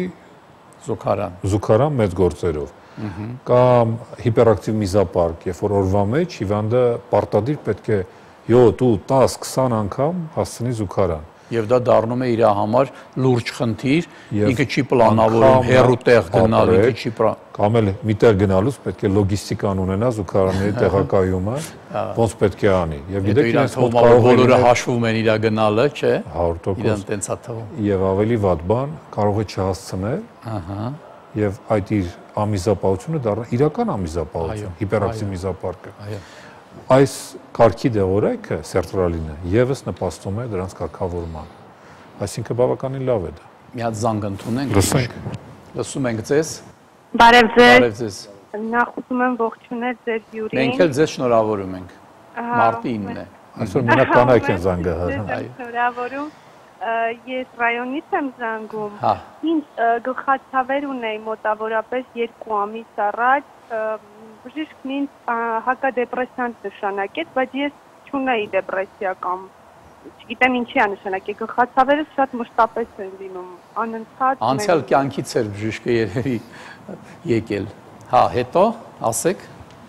զուգարան մեծ գործերով։ Կամ հիպերակտիվ միզապարկ, երբ որ օրվա մեջ հիվանդը պարտադիր պետք է 7, 8, 10, 20 անգամ հասցնի զուգարան։ Եվ դա դառնում է իր համար լուրջ խնդիր, ինքը չի պլանավորում հեռու տեղ գնալ, ինքը չի կամ էլ միտեղ գնալուց պետք է լոգիստիկան ունենա զուգարանների տեղակայումը, ոնց պետք է անի։ Եվ գիտեք, իրենց մոտ բոլորը հաշվում են իր գնալը, չէ՞։ 100%։ Իրան տենց է թվում։ Եվ ավելի վատ բան կարող է չհասցնել, եւ այդ իր ամիզապահությունը դառնա իրական ամիզապահություն, հիպերակտիվ միզապարկը։ Այս կարգի դեղորայքը սերտրալինը եւս նպաստում է դրանց կարգավորման։ Այսինքն բավականին լավ է դա։ Մի հատ զանգ ընդունենք։ Լսում ենք ձեզ։ Բարև ձեզ։ Բարև ձեզ։ Նախ ուզում եմ ողջունել ձեր հյուրին։ Մենք էլ ձեզ շնորհավորում ենք։ Մարտի 9-ն է։ Այսօր մենակ կանայք են զանգը հրաժարվում։ Շնորհավորում։ Ես ռայոնից եմ զանգում։ Ինձ գլխացավեր ունեի մոտավորապես 2 ամիս առաջ, բժիշկն ինձ հակադեպրեսանտ նշանակեց, բայց ես չունեի դեպրեսիա կամ չգիտեմ ինչի է նշանակել, գլխացավերը շատ մշտապես են լինում, անընդհատ։ Անցյալ կյանքից էր բժիշկը երևի եկել։ Հա, հետո ասեք։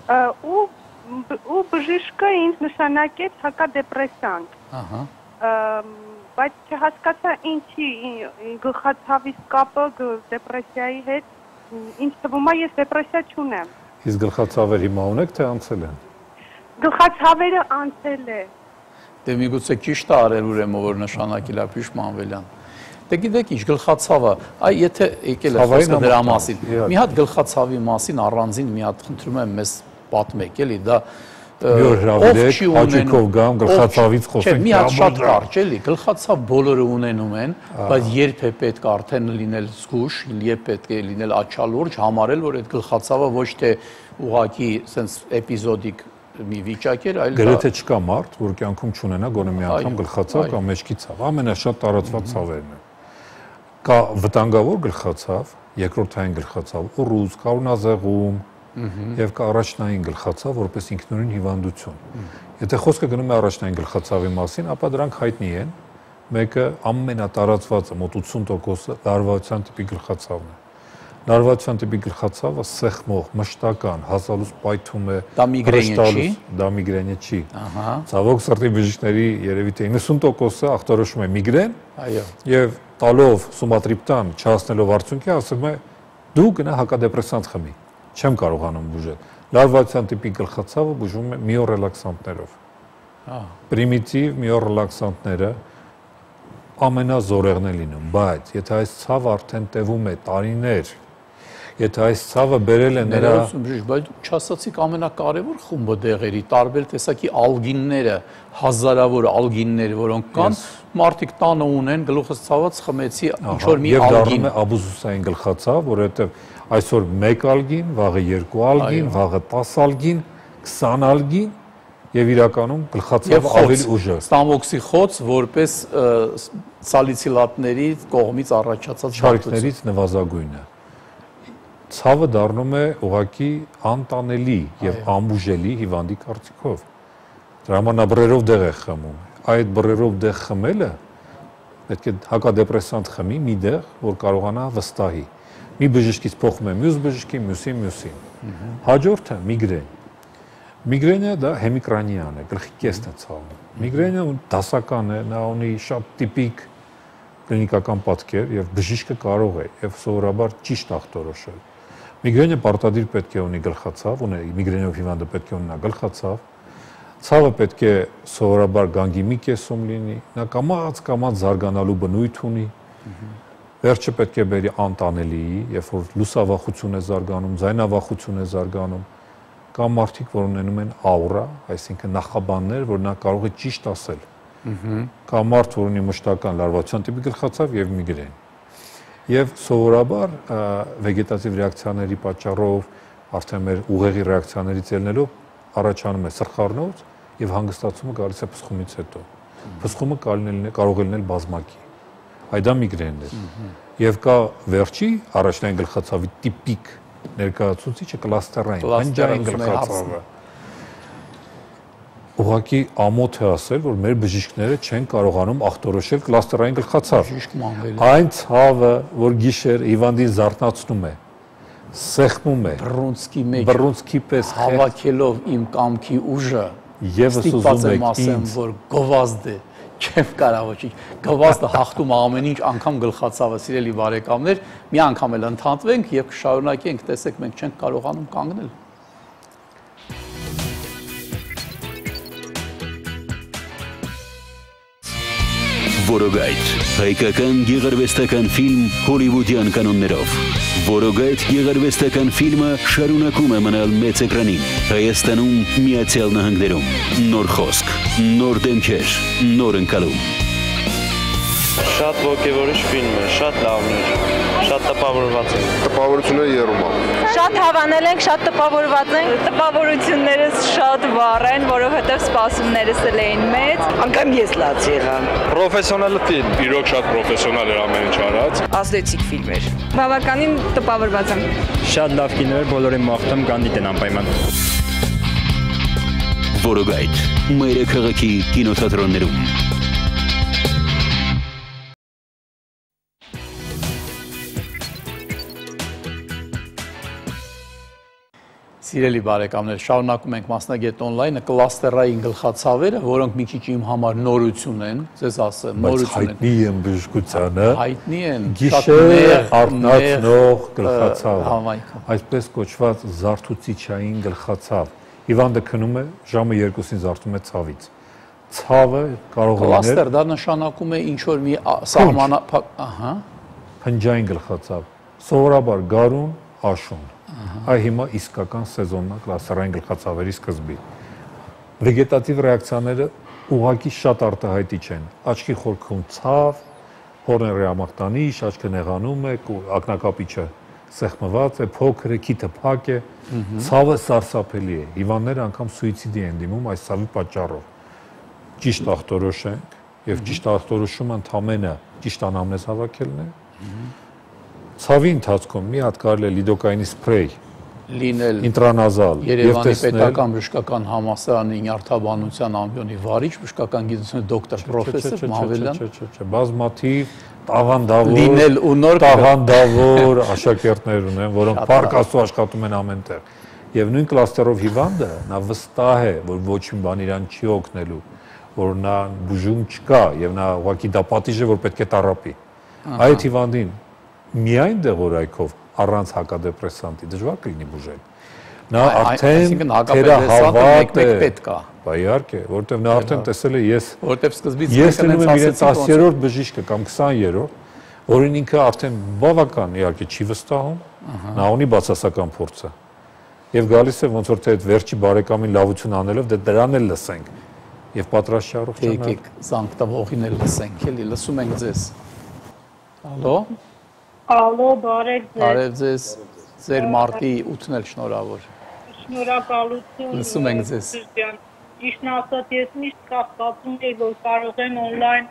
Ու բժիշկը ինձ նշանակեց հակադեպրեսանտ։ Բայց չհասկացա ինչի գլխացավի կապը դեպրեսիայի հետ, ինձ թվում է ես դեպրեսիա չունեմ։ Իսկ գլխացավեր հիմա ունեք թե անցել են։ Գլխացավերը անցել է։ Դե միգուցե ճիշտ է արել ուրեմն որ նշանակել է Բիշմանվելյան։ Դե գիտեք ինչ գլխացավը, այ եթե եկել է խոսքը դրա մասին։ Մի հատ գլխացավի մասին առանձին մի հատ խնդրում եմ մեզ պատմեք, էլի դա Յոր հրավիրեք, հաճույքով գամ, գլխացավից խոսենք։ Մի հատ շատ կարճ էլի, գլխացավ բոլորը ունենում են, բայց երբ է պետք արդեն լինել զգուշ, երբ պետք է լինել աչալուրջ, համարել, որ այդ գլխացավը ոչ թե ուղղակի sense էպիզոդիկ մի վիճակ էր, այլ գրեթե չկա մարդ, որ կյանքում չունենա գոնե մի անգամ գլխացավ կամ մեջքի ցավ, ամենաշատ տարածված ցավերն են։ Կա վտանգավոր գլխացավ, երկրորդային գլխացավ, ուռուց, կանոնազեղում, եւ կա առաջնային գլխացավ որպես ինքնուրույն հիվանդություն։ Եթե խոսքը գնում է առաջնային գլխացավի մասին, ապա դրանք հայտնի են։ Մեկը ամենատարածվածը մոտ 80%-ը լարվածության տիպի գլխացավն է։ Լարվածության տիպի գլխացավը սեղմող, մշտական, հասալուց պայթում է, դա միգրենը չի, դա միգրենը չի։ Ցավոք սրտի բժիշկների երևի թե 90%-ը ախտորոշում է միգրեն, այո, եւ տալով սումատրիպտան, չհասնելով արդյունքի, ասում է դու գնա հակադեպրեսանտ խմի։ Չեմ կարողանում բուժել։ Լարվածության տիպի գլխացավը բուժվում է միոռելաքսանտներով։ Պրիմիտիվ միոռելաքսանտները ամենազորեղն է լինում, բայց եթե այս ցավը արդեն տևում է տարիներ, եթե այս ցավը բերել է նրա բայց դուք չասացիք ամենակարևոր խումբը դեղերի, տարբեր տեսակի ալգինները, հազարավոր ալգիններ, որոնք կան, մարդիկ տանը ունեն, գլուխս ցաված խմեցի ինչ-որ մի ալգին։ Եվ դառնում է աբուզուսային գլխացավ, որովհետև այսօր 1 ալգին, վաղը 2 ալգին, վաղը 10 ալգին, 20 ալգին եւ իրականում գլխացավը ավելի ուժեղ։ Ստամոքսի խոց որպես սալիցիլատների կողմից առաջացած շարքներից նվազագույնը։ Ցավը դառնում է ուղղակի անտանելի եւ անբուժելի հիվանդի կարծիքով։ Դրա համար նա բռերով դեղ է խմում։ Այդ բռերով դեղ խմելը պետք է հակադեպրեսանտ խմի մի դեղ, որ կարողանա վստահի։ Մի բժշկից փոխում է մյուս բժշկի, մյուսին։ Հաջորդը միգրեն։ Միգրենը դա հեմիկրանիան է, գլխի կեսն է ցավում։ Միգրենը դասական է, նա ունի շատ տիպիկ կլինիկական պատկեր եւ բժիշկը կարող է եւ սովորաբար ճիշտ ախտորոշել։ Միգրենը պարտադիր պետք է ունի գլխացավ, միգրենով հիվանդը պետք է ունենա գլխացավ։ Ցավը պետք է սովորաբար գանգի մի կեսում լինի, նա կամաց զարգանալու բնույթ ունի։ Վերջը պետք է բերի անտանելի, երբ որ լուսավախություն է զարգանում, ձայնավախություն է զարգանում, կամ մարդիկ, որ ունենում են աուրա, այսինքն նախաբաններ, որ նա կարող է ճիշտ ասել։ Կամ մարդ, որ ունի մշտական լարվածության տիպի գլխացավ եւ միգրեն։ Եվ սովորաբար վեգետատիվ ռեակցիաների պատճառով, արդեն մեր ուղեղի ռեակցիաներից ելնելով առաջանում է սրխառնոց եւ հանգստացումը գալիս է փսխումից հետո։ Փսխումը կարող է լինել բազմակի։ Այդ դա միգրենն է։ Եվ կա վերջի առաջնային գլխացավի տիպիկ ներկայացուցիչը կլաստերային, պնջային գլխացավը։ Ուղղակի ամոթ է ասել, որ մեր բժիշկները չեն կարողանում ախտորոշել կլաստերային գլխացավ։ Այն ցավը, որ գիշեր հիվանդին զարթնացնում է, սեղմում է, բռունցքի պես հավաքելով իմ կամքի ուժը, ստիպված եմ ասեմ, որ գովազդ է, չեմ կարող ոչինչ, գովազդը հաղթում ամեն ինչ, անգամ գլխացավը, սիրելի բարեկամներ, մի անգամ էլ ընդհանրվենք եւ կշարունակենք, տեսեք, մենք չենք կարողանում կանգնել։ Որոգայթ, հայկական գեղարվեստական ֆիլմ հոլիվուդյան կանոններով։ Որոգայթ գեղարվեստական ֆիլմը շարունակում է մնալ մեծ էկրանին, Հայաստանում, Միացյալ Նահանգներում։ Նոր խոսք, նոր դեմքեր, նոր ընկալում։ Շատ ոգևորիչ ֆիլմ է, շատ լավն է, շատ տպավորված է։ Տպավորությունը երում է։ Շատ հավանել ենք, շատ տպավորված ենք։ Տպավորություններս շատ վառ են, որովհետև սպասումներս էլ էին մեծ։ Անգամ ես լաց եղա։ Պրոֆեսիոնալ ֆիլմ, իրոք շատ պրոֆեսիոնալ էր ամեն ինչ արած։ Ազդեցիկ ֆիլմ էր։ Բավականին տպավորված եմ։ Շատ լավ կինո էր, բոլորին մաղթում կանդիդ են անպայման։ Որոգայթ, մայրաքաղաքի կինոթատրոններում։ Սիրելի բարեկամներ, շարունակում ենք մասնագետ on-line-ը կլաստերային գլխացավերը, որոնք մի քիչ իմ համար նորություն են, ձեզ ասեմ, նորություն են։ Հայտնի են բժշկությանը։ Հայտնի են, գիշեր արթնացնող գլխացավ։ Այսպես կոչված զարթուցիչային գլխացավ։ Հիվանդը քնում է, ժամը 2-ին զարթում է ցավից։ Ցավը կարող է լինել։ Կլաստեր դա նշանակում է ինչ որ մի սահմանափակ, ահա, փնջային գլխացավ։ Սովորաբար գարուն, աշուն։ Այ հիմա իսկական սեզոննա կլաստերային գլխացավերի սկզբի։ Վեգետատիվ ռեակցիաները ուղղակի շատ արտահայտիչ են։ Աչքի խորքում ցավ, հորն ռեամախտանիշ, աչքը նեղանում է, ակնակապիճը սեղմված է, փոքր է, քիթը փակ է, ցավը սարսափելի է։ Հիվանդները անգամ սուիցիդի են դիմում այս ցավի պատճառով։ Ճիշտ ախտորոշենք եւ ճիշտ ախտորոշումը ընդամենը ճիշտ անամնեզ հավաքելն է։ Ցավի ընթացքում մի հատ կարելի է լիդոկայինի սփրեյ լինել ինտրանազալ Երևանի պետական բժշկական համալսարանի նյարդաբանության ամբիոնի վարիչ բժշկական գիտությունների դոկտոր պրոֆեսոր Մավելյան բազմաթիվ տաղանդավոր աշակերտներ ունեն, որոնք փառք Աստծո աշխատում են ամենտեղ։ Եվ նույն կլաստերով հիվանդը նա վստահ է, որ ոչ մի բան իրան չի օգնելու, որ նա բուժում չկա եւ նա ուղղակի դա պատիժ է, որ պետք է տառապի։ Այդ հիվանդին միայն դեղորայքով առանց հակադեպրեսանտի դժվար կլինի բուժել։ Նա արդեն թերահավատ է պետք է։ Բա իհարկե, որովհետև նա արդեն տեսել է որովհետև սկզբից ես լինում եմ իրենց 10-րդ բժիշկը կամ 20-րդ, որին ինքը արդեն բավական իհարկե չի վստահում, նա ունի բացասական փորձը։ Եվ գալիս է ոնց որ թե այդ վերջի բարեկամին լավություն անելով դե դրան էլ լսենք եւ պատրաստ շարունակենք։ Եկեք զանգ տվողին էլ լսենք, էլի լսում ենք ձեզ։ Ալո։ Ալո, բարև ձեզ։ Բարև ձեզ։ Ձեր մարտի 8-ն էլ շնորհավոր։ Շնորհակալություն։ Լսում ենք ձեզ։ Ճիշտն ասած, ես միշտ կասկածում եի, որ կարող եմ on-line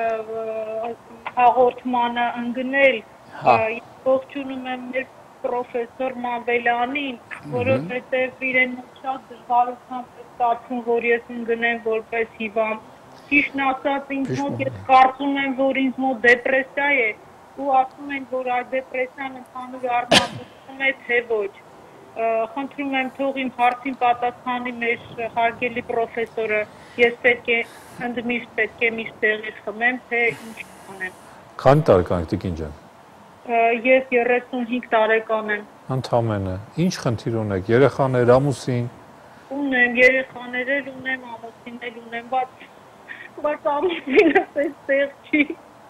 հաղորդմանը ընկնել։ Ես ողջունում եմ մեր պրոֆեսոր Մավելյանին, որովհետև իրեն շատ դժվարությամբ է ստացվում, որ ես ընկնեմ որպես հիվանդ։ Ճիշտն ասած, ինձ մոտ ես կարծում եմ, որ ինձ մոտ դեպրեսիա է, ու ասում են, որ այդ դեպրեսիան ընդհանուր առմամբ է, թե ոչ։ Խնդրում եմ թող իմ հարցին պատասխանի մեր հարգելի պրոֆեսորը, ես պետք է միշտ տեղի խմեմ, թե ինչ անեմ։ Քանի տարեկան եք տիկին ջան։ Ես 35 տարեկան եմ։ Ընդամենը։ Ինչ խնդիր ունեք։ Երեխաներ, ամուսին։ Ունեմ, երեխաներ էլ ունեմ, ամուսին էլ ունեմ, բայց ամուսինը այստեղ չի։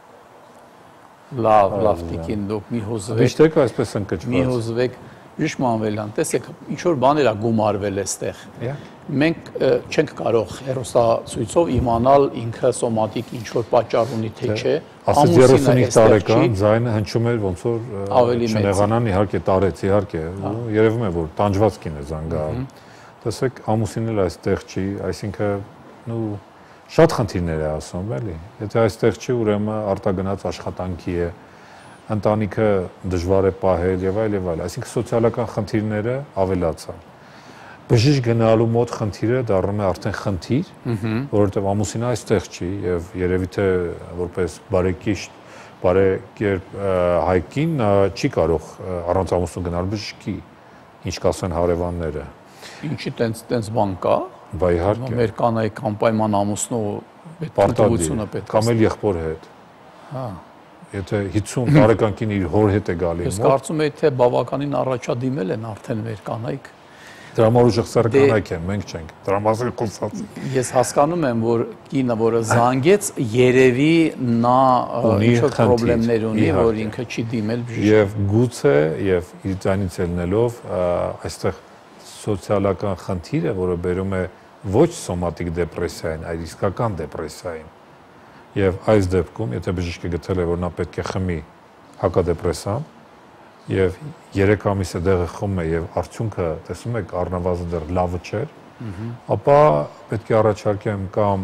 Լավ, տիկին, դուք մի հուզվեք։ Միշտ եք այսպես ընկճված։ Մի հուզվեք, Բժիշկ Մանվելյան, տեսեք, ինչ որ բաներ է գումարվել այստեղ։ Մենք չենք կարող հեռուստացույցով իմանալ ինքը սոմատիկ ինչ որ պատճառ ունի թե չէ։ Ասես 35 տարեկան, ձայնը հնչում էր ոնց որ չնեղանան, իհարկե տարեց, իհարկե, երևում է որ տանջված կին է զանգահարում։ Տեսեք, ամուսինն էլ այստեղ չի, այսինքն շատ խնդիրներ է ասում, էլի։ Եթե այստեղ չի, ուրեմն արտագնաց աշխատանքի է, ընտանիքը դժվար է պահել եւ այլ եւ այլ, այսինքն սոցիալական խնդիրները ավելացան։ Բժիշկ գնալու մոտ խնդիրը դառնում է արդեն խնդիր, որովհետեւ ամուսինը այստեղ չի եւ երևի թե որպես բարեկիրճ, բարեկերպ հայկին նա չի կարող առանց ամուսնու գնալ բժշկի, ինչ կասեն հարևանները։ Ինչի տենց բան կա։ Բա իհարկե։ Մեր կանայք անպայման ամուսնու պետությունը պետք է։ Կամ էլ եղբոր հետ։ Հա։ Եթե 50 տարեկան կին իր հոր հետ է գալի։ Ես կարծում եմ թե բավականին առաջադիմել են արդեն մեր կանայք։ Դրա համար ուժեղսերը կանայք են, մենք չենք։ Դրա մասին խոսած։ Ես հասկանում եմ, որ կինը, որը զանգեց, երևի նա ինչ-որ խնդիրներ ունի, որ ինքը չի դիմել բժշկի։ Եվ գուցե եւ իր ձայնից ելնելով այստեղ սոցիալական խնդիրը, որը բերում է ոչ սոմատիկ դեպրեսիային, այլ իսկական դեպրեսիային։ Եվ այս դեպքում, եթե բժիշկը գտել է, որ նա պետք է խմի հակադեպրեսան, եւ 3 ամիս է դեղը խմում է եւ արդյունքը, տեսնում եք, առնվազն դեռ լավը չէր, ապա պետք է առաջարկեմ կամ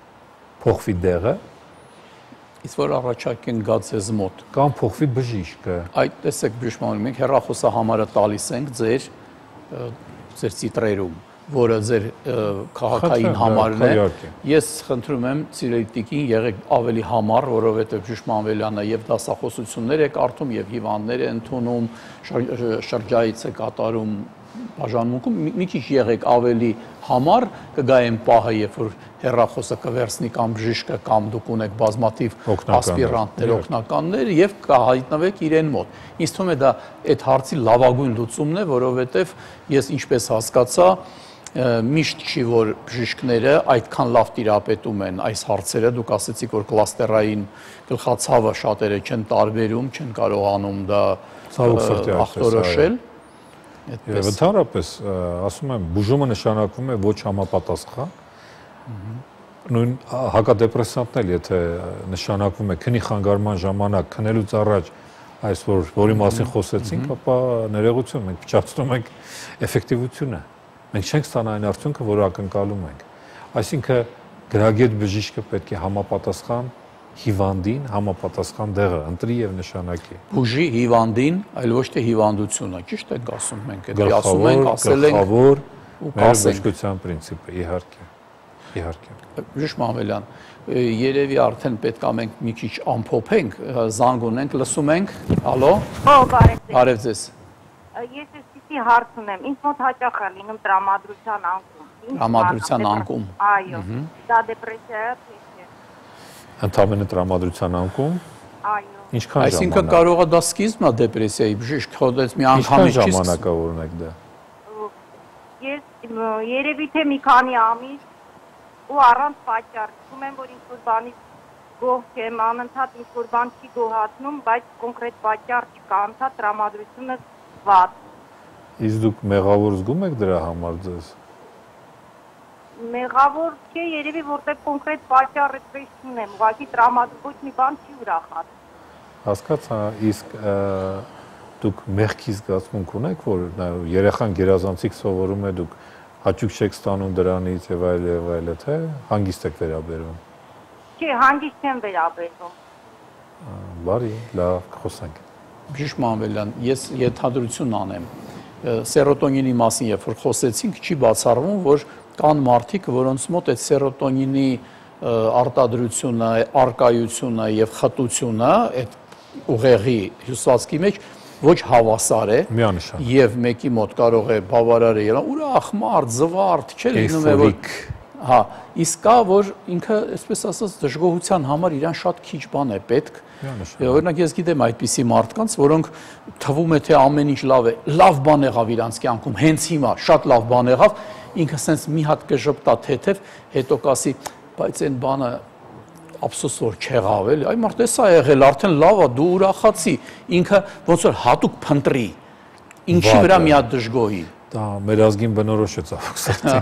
փոխվի դեղը, իսկ որ առաջարկեն գա ձեզ մոտ, կամ փոխվի բժիշկը։ Այդ տեսեք բժշկման, մենք հեռախոսահամարը տալիս ենք ձեր ծիտրերում, որը ձեր քաղաքային համարն է։ Ես խնդրում եմ սիրելի տիկին, եղեք ավելի համառ, որովհետև բժիշկ Մանվելյանը եւ դասախոսություններ է կարդում եւ հիվանդներ է ընդունում, շրջայից է կատարում բաժանմունքում, մի քիչ եղեք ավելի համառ, կգա այն պահը, երբ որ հեռախոսը կվերցնի կամ բժիշկը կամ դուք ունեք բազմաթիվ ասպիրանտներ, օգնականներ եւ կհայտնվեք իրեն մոտ։ Ինձ թվում է դա այդ հարցի լավագույն լուծումն է, որովհետեւ ես ինչպես հասկացա, միշտ չի որ բժիշկները այդքան լավ տիրապետում են այս հարցերը, դուք ասեցիք, որ կլաստերային գլխացավը շատերը չեն տարբերում, չեն կարողանում դա ախտորոշել։ Եվ ընդհանրապես, ասում եմ, բուժումը նշանակվում է ոչ համապատասխան։ Նույն հակադեպրեսանտն էլ, եթե նշանակվում է քնի խանգարման ժամանակ, քնելուց առաջ այս որի մասին խոսեցինք, ապա ներողություն, մենք փչացնում ենք էֆեկտիվությունը։ Մենք չենք ստանա այն արդյունքը, որը ակնկալում ենք։ Այսինքն գրագետ բժիշկը պետք է համապատասխան հիվանդին, համապատասխան դեղը ընտրի եւ նշանակի։ Բուժի հիվանդին, այլ ոչ թե հիվանդությունը, ճիշտ եք ասում մենք, դա ասում ենք, ասել ենք, գլխավոր մեր բժշկության պրինցիպը, իհարկե։ Իհարկե։ Բժիշկ Մանվելյան, երևի արդեն պետք է մենք մի քիչ ամփոփենք, զանգ ունենք, լսում ենք։ Ալո։ Բարև ձեզ։ Ես էսի հարց ունեմ, ինձ մոտ հաճախ է լինում տրամադրության անկում։ Տրամադրության անկում։ Այո, դա դեպրեսիա է, թե չէ։ Ընդհանրապես տրամադրության անկում։ Այո։ Ինչքան Այսինքն ժամանակ։ կարող է դա սկիզբն է դեպրեսիայի, բժիշկ խոդեց մի անգամից չի սկսում։ ժամանակավորն եք դա։ Ես երևի թե մի քանի ամիս ու առանց պատճառ զգում եմ, որ ինչ-որ բանից գոհ եմ, անընդհատ ինչ-որ բան չի գոհացնում, բայց կոնկրետ պատճառ չկա, անընդհատ տրամադրությունը վատ։ Իսկ դուք մեղավոր զգում եք դրա համար ձեզ։ Մեղավոր չէ, երևի որտեղ կոնկրետ պատճառ այդպես չունեմ, ուղղակի տրամադրում ոչ մի բան չի ուրախացնում։ Հասկացա, իսկ դուք մեղքի զգացմունք ունեք, որ երեխան գերազանցիկ սովորում է, դուք հաճույք չեք ստանում դրանից եւ այլ, թե հանգիստ եք վերաբերվում։ Չէ, հանգիստ չեմ վերաբերվում։ Բարի, լավ, կխոսենք։ Բժիշկ Մանվելյան, ես ենթադրություն անեմ։ Սերոտոնինի մասին երբ որ խոսեցինք, չի բացառվում, որ կան մարդիկ, որոնց մոտ այդ սերոտոնինի արտադրությունը, արկայությունը եւ խտությունը այդ ուղեղի հյուսվածքի մեջ ոչ հավասար է եւ մեկի մոտ կարող է բավարար ելան ուրախ մարդ, զվարթ, չէ՞ լինում է որ հա, իսկ կա որ ինքը, այսպես ասած, դժգոհության համար իրան շատ քիչ բան է պետք։ Օրինակ ես գիտեմ այդպիսի մարդկանց, որոնք թվում է թե ամեն ինչ լավ է, լավ բան եղավ իրանց կյանքում, հենց հիմա շատ լավ բան եղավ, ինքը սենց մի հատ կժպտա թեթև, հետո կասի, բայց այն բանը ափսոս որ չեղավ էլի, այ մարդ էս է եղել, արդեն լավ է, դու ուրախացի, ինքը ոնց որ հատուկ փնտրի, ինչի վրա մի հատ դժգոհի։ Դա մեր ազգին բնորոշ է ծավալսարդի։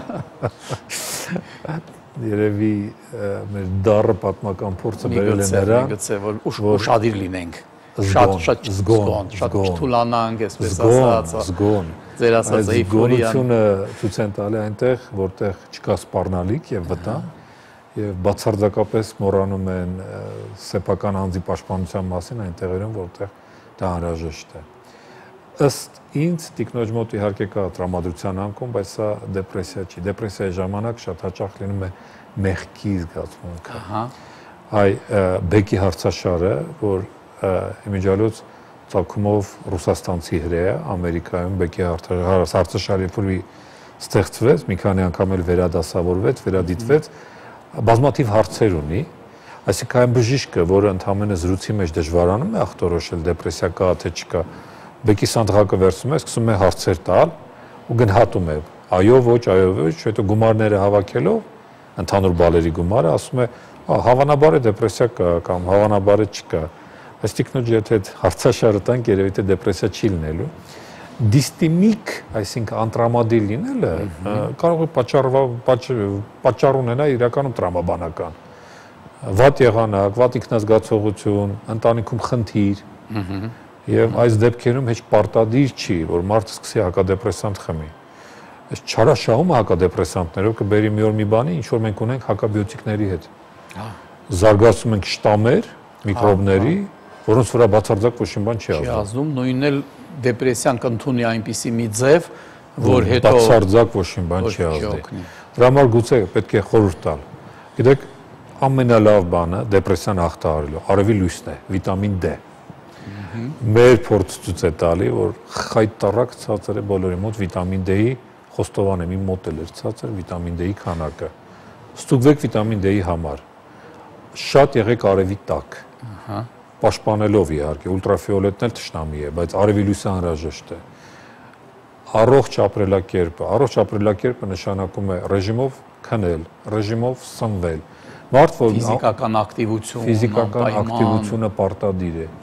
Երևի մեր դառը պատմական փորձը բերել է նրան, որ ուշադիր լինենք, շատ զգոն, շատ թուլանանք, այսպես ասած, զգոն։ Ձեր ասած զգոնությունը ցույց են տալի այնտեղ, որտեղ չկա սպառնալիք եւ վտանգ, եւ բացարձակապես մոռանում են սեփական անձի պաշտպանության մասին այն տեղերում, որտեղ դա անհրաժեշտ է։ Ըստ ինձ տիկնոջ մոտ իհարկե կա տրամադրության անկում, բայց սա դեպրեսիա չի։ Դեպրեսիայի ժամանակ շատ հաճախ լինում է մեղքի զգացմունքը։ Այ բեկի հարցաշարը, որ իմիջիալոց ցակումով ռուսաստանցի հրեա Ամերիկայում բեկի հարցաշարի փուլի ստեղծվեց, մի քանի անգամ էլ վերադասավորվեց, վերադիտվեց, բազմաթիվ հարցեր ունի, այսինքն այն բժիշկը, որը ընդհանրապես զրույցի մեջ դժվարանում է ախտորոշել դեպրեսիա կա թե չկա, բեկի սանդղակը վերցնում է, սկսում է հարցեր տալ ու գնահատում է, այո, ոչ, հետո գումարները հավաքելով, ընդհանուր բալերի գումարը, ասում է, հավանաբար է դեպրեսիա կա կամ հավանաբար է չկա։ Այս տիկնոջ եթե հարցաշարը տանք, երևի թե դեպրեսիա չի լինելու։ Դիստիմիկ, այսինքն անտրամադիր լինելը կարող է պատճառ ունենա իրականում տրամաբանական։ Վատ եղանակ, վատ ինքնազգացողություն, ընտանիքում խնդիր։ Եվ այս դեպքերում հեչ պարտադիր չի, որ մարդը սկսի հակադեպրեսանտ խմի։ Այս չարաշահումը հակադեպրեսանտներով կբերի մի օր մի բանի, ինչ որ մենք ունենք հակաբիոտիկների հետ։ Զարգացում ենք շտամեր, միկրոբների, որոնց վրա բացարձակ ոչ մի բան չի ազդում։ Նույնն էլ դեպրեսիան կընդունի այնպիսի մի ձև, որ հետո բացարձակ ոչ մի բան չի ազդի։ Դրա համար գուցե պետք է խորհուրդ տալ։ Գիտեք, ամենալավ բանը դեպրեսիան հաղթահարելու արևի լույսն է, վիտամին D։ Մեր փորձը ցույց է տալի, որ խայտարակ ցածր է բոլորի մոտ վիտամին D-ի խոստովանեմ, իմ մոտ էլ էր ցածր վիտամին D-ի քանակը։ Ստուգվեք վիտամին D-ի համար։ Շատ եղեք արևի տակ։ Պաշտպանելով իհարկե, ուլտրաֆիոլետն էլ թշնամի է, բայց արևի լույսը անհրաժեշտ է։ Առողջ ապրելակերպը նշանակում է ռեժիմով քնել, ռեժիմով սնվել։ Մարդ որ ֆիզիկական ակտիվությունը պարտադիր է,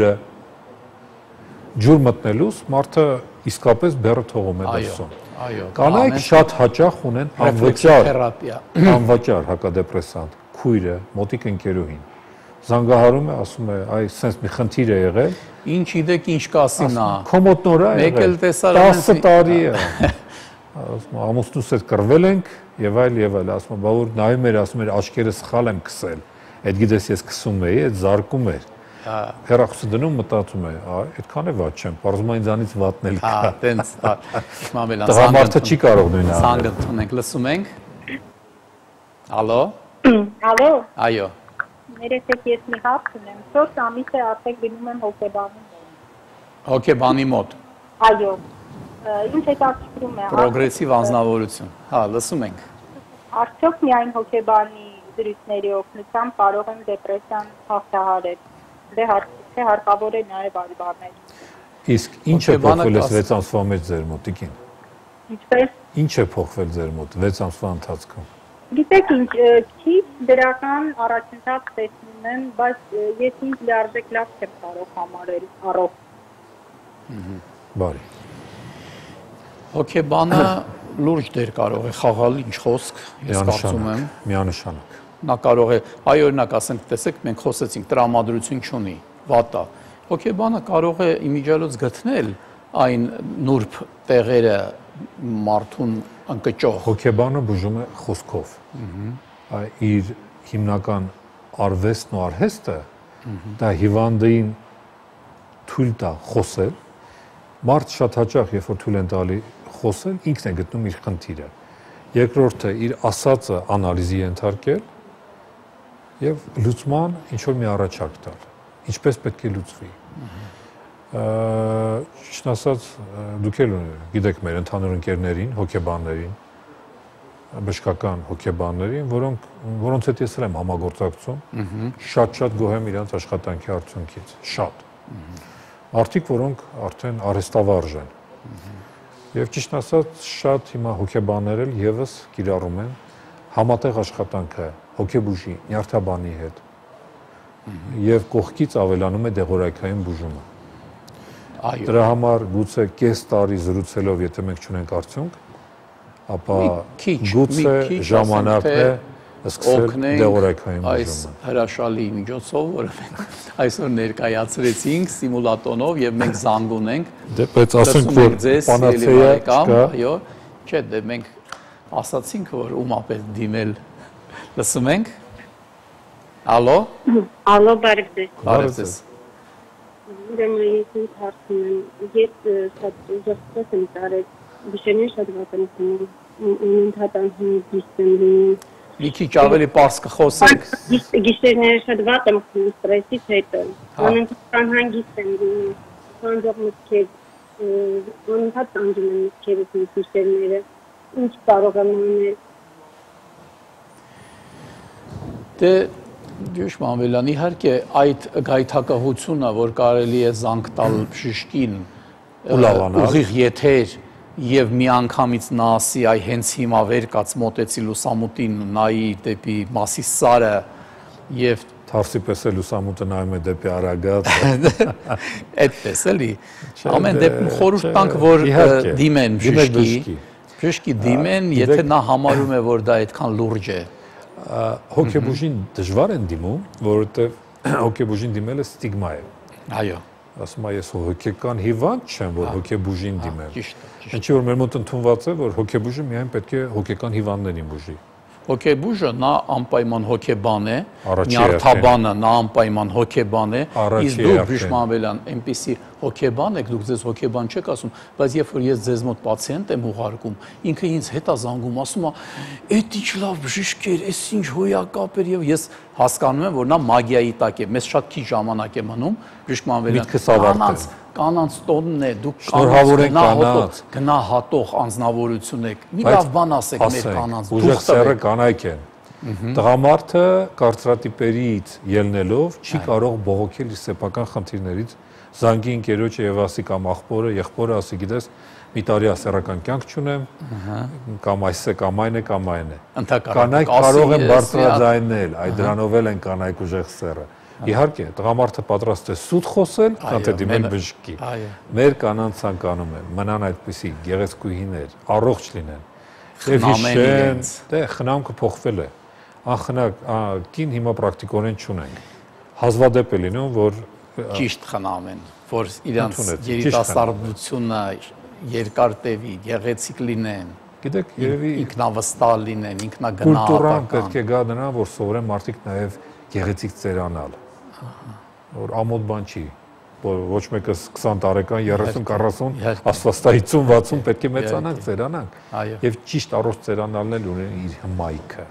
ջուր մտնելուց մարդը իսկապես բեռը թողում է դրսում։ Կանայք շատ հաճախ ունեն անվճար հակադեպրեսանտ, քույրը, մոտիկ ընկերուհին։ Զանգահարում է, ասում է, այ սենց մի խնդիր է եղել։ Ինչ իդեք, ինչ կասին նա։ Քոմոդ նոր է եղել, 10 տարի է։ Ասում է, ամուսնուս հետ կռվել ենք եւ այլ, ասում է, բա որ նայում էր, ասում էր, աչքերը սխալ եմ քսել։ Այդ գիտես ես քսում էի, այդ զարկում էր։ Հեռախոսը դնում մտածում է, այդքան է վատ չեմ, պարզում է ինձանից վատն էլ կա։ Տենց, Մամելան, տղամարդը չի կարող նույնը։ Զանգ ընդունենք, լսում ենք։ Ալո։ Ալո։ Այո։ Ներեցեք, ես մի հարց ունեմ։ 4 ամիս է արդեն գնում եմ հոգեբանի մոտ։ Հոգեբանի մոտ։ Այո։ Ինչ հետաքրքրում է։ Պրոգրեսիվ անձնավորություն։ Հա, լսում ենք։ Արդյոք միայն հոգեբանի զրույցների օգնությամբ կարող եմ դեպրեսիան հաղթահարել։ թե հարկավոր է նաև այլ բաներ։ Իսկ ինչ է փոխվել 6 ամսվա մեջ ձեր մոտիկին։ Ինչպես։ Ինչ է փոխվել ձեր մոտ 6 ամսվա ընթացքում։ Գիտեք ինչ, քիչ դրական առաջընթաց տեսնում եմ, բայց ես ինձ լիարժեք լավ չեմ կարող համարել առողջ։ Բարի։ Հոգեբանը լուրջ դեր կարող է խաղալ, ինչ խոսք, ես կարծում եմ։ Միանշանակ։ Նա կարող է, այ օրինակ ասենք, տեսեք, մենք խոսեցինք, տրամադրություն չունի, վատ է։ Հոգեբանը կարող է իմիջիալոց գտնել այն նուրբ տեղերը մարդուն ընկճող։ Հոգեբանը բուժում է խոսքով։ Իր հիմնական արվեստն ու արհեստը դա հիվանդին թույլ տա խոսել։ Մարդ շատ հաճախ, երբ որ թույլ են տալի խոսել, ինքն է գտնում իր խնդիրը։ Երկրորդը իր ասածը անալիզի ենթարկել եւ լուծման ինչ որ մի առաջարկ տալ։ Ինչպես պետք է լուծվի։ Ճիշտ ասած, դուք էլ գիտեք մեր ընդհանուր ընկերներին, հոգեբաններին, բժշկական հոգեբաններին, որոնց հետ ես եմ համագործակցում, շատ գոհ եմ իրանց աշխատանքի արդյունքից, շատ։ Մարդիկ, որոնք արդեն արհեստավարժ են։ Եվ ճիշտ ասած, շատ հիմա հոգեբաններ էլ եւս կիրառում են համատեղ աշխատանքը հոգեբուժի, նյարդաբանի հետ։ Եվ կողքից ավելանում է դեղորայքային բուժումը։ Դրա համար գուցե կես տարի զրուցելով, եթե մենք չունենք արդյունք, ապա գուցե ժամանակն է սկսել դեղորայքային բուժումը։ Այս հրաշալի միջոցով, որը մենք այսօր ներկայացրեցինք սիմուլատոնով եւ մենք զանգում ենք։ Դե բայց ասենք որ պանացեա չկա։ Այո, չէ, դե մենք ասացինք որ ում է պետք դիմել։ Լսում ենք։ Ալո։ Ալո, բարև ձեզ։ Բարև ձեզ։ Ես ինձ հարցնում եմ, ես շատ ուժեղված եմ տարել, բժշկներ շատ վատ եմ խմում, ընդհատան հիվիստ եմ լինում։ Մի քիչ ավելի պարզ կխոսեք։ Գիշերները շատ վատ եմ խմում ստրեսից հետո, անընդհատ հանգիստ եմ լինում, խանդող մտքեր, անընդհատ տանջում եմ մտքերս իմ գիշերները, ինչ կարող եմ անել։ Դե Ջույշ Մանվելյան, իհարկե այդ գայթակղությունը, որ կարելի է զանգ տալ բժշկին, ուղիղ եթեր եւ միանգամից նա ասի, այ հենց հիմա վեր կաց մոտեցի լուսամուտին, նայի դեպի Մասիս Սարը եւ Թարսի պես է լուսամուտը նայում է դեպի Արագած։ Այդպես էլի։ Ամեն դեպքում խորհուրդ տանք, որ դիմեն բժշկի դիմեն, եթե նա համարում է, որ դա այդքան լուրջ է։ Հոգեբուժին դժվար են դիմում, որովհետև հոգեբուժին դիմելը ստիգմա է։ Այո։ Ասում եմ, ես հոգեկան հիվանդ չեմ, որ հոգեբուժին դիմեմ։ Ճիշտ է։ Ինչի որ մեր մոտ ընդունված է, որ հոգեբուժը միայն պետք է հոգեկան հիվանդներին բուժի։ Հոգեբուժը նա անպայման հոգեբան է, նյարդաբանը նա անպայման հոգեբան է, իսկ դուք Ջույշ Մանվելյան այնպիսի հոգեբան եք, դուք ձեզ հոգեբան չեք ասում, բայց երբ որ ես ձեզ մոտ պացիենտ եմ ուղարկում, ինքը ինձ հետ է զանգում, ասում է, «Էդ ինչ լավ բժիշկ էր, էս ինչ հոյակապ էր» եւ ես հասկանում եմ, որ նա մագիայի տակ է, մեզ շատ քիչ ժամանակ է մնում, Ջույշ Մանվելյան, կանանց տոնն է, դուք գնահատող անձնավորություն եք, մի լավ բան ասեք մեր կանանց, ուժեղ սեռը կանայք են։ Տղամարդը կարծրատիպերից ելնելով չի կարող բողոքել իր սեփական խնդիրներից, զանգի ընկերոջը եւ ասի կամ աղբորը, եղբորը ասի, գիտես, մի տարի ասերական կյանք չունեմ, կամ այս է, կամ այն է, կամ այն է։ Կանայք կարող են բարձրաձայնել, այ դրանով էլ են կանայք ուժեղ սեռը։ Իհարկե, տղամարդը պատրաստ է սուտ խոսել, քան թե դիմել բժշկի։ Մեր կանանց ցանկանում են մնան այդպիսի գեղեցկուհիներ, առողջ լինեն։ Եվ հիշեն, դե խնամքը փոխվել է։ Անխնակ կին հիմա պրակտիկորեն չունենք։ Հազվադեպ է լինում, որ ճիշտ խնամեն, որ իրանց երիտասարդությունը երկար տևի, գեղեցիկ լինեն։ Գիտեք, երևի ինքնավստահ լինեն, ինքնագնահատական։ Կուլտուրան պետք է գա նրան, որ սովորեն մարդիկ նաև գեղեցիկ ծերանալ, որ ամոթ բան չի, ոչ մեկը 20 տարեկան, 30-40, աստվածտա 50-60 պետք է մեծանանք, ծերանանք, և ճիշտ առողջ ծերանալն էլ ունեն իր հմայքը,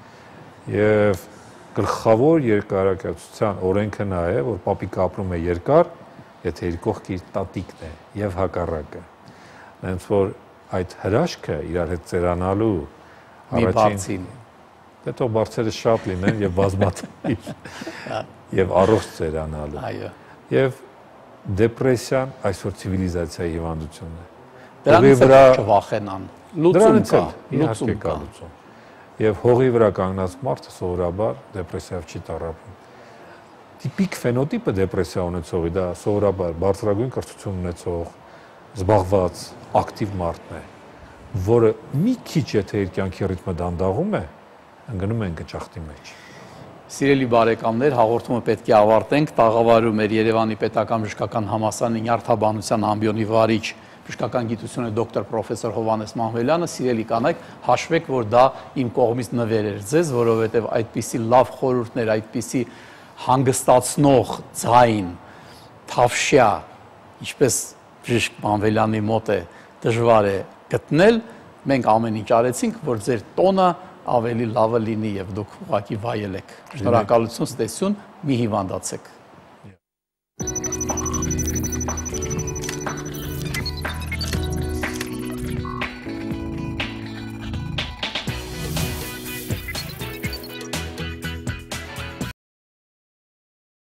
և գլխավոր երկարակացության օրենքը նա է, որ պապիկը ապրում է երկար, եթե իր կողքը իր տատիկն է և հակառակը, հենց որ այդ հրաշքը իրար հետ ծերանալու առաջին Դե թող բարձերը շատ լինեն եւ բազմաթիվ եւ առողջ ծերանալու։ Այո։ Եվ դեպրեսիան այսօր ցիվիլիզացիայի հիվանդությունն է։ Դրանից չվախենան։ Լուծում կա, իհարկե կա լուծում։ Եվ հողի վրա կանգնած մարդը սովորաբար դեպրեսիայով չի տառապում։ Տիպիկ ֆենոտիպը դեպրեսիա ունեցողի դա սովորաբար բարձրագույն կրթություն ունեցող, զբաղված, ակտիվ մարդն է, որը մի քիչ եթե իր կյանքի ռիթմը դանդաղում է, ընկնում է գճախտի մեջ։ Սիրելի բարեկամներ, հաղորդումը պետք է ավարտենք։ Տաղավարում էր Երևանի Պետական Բժշկական Համալսարանի նյարդաբանության ամբիոնի վարիչ բժշկական գիտությունը դոկտոր պրոֆեսոր Հովհաննես Մանուելյանը, սիրելի կանայք, հաշվեք, որ դա իմ կողմից նվեր էր ձեզ, որովհետև այդպիսի լավ խորհուրդներ, այդպիսի հանգստացնող ձայն, թավշյա, ինչպես բժիշկ Մանուելյանի մոտ է դժվար է գտնել, մենք ամեն ինչ արեցինք, որ ձեր տոնը ավելի լավը լինի եւ դուք ուղղակի վայելեք։ Շնորհակալություն, ստեսություն, մի հիվանդացեք։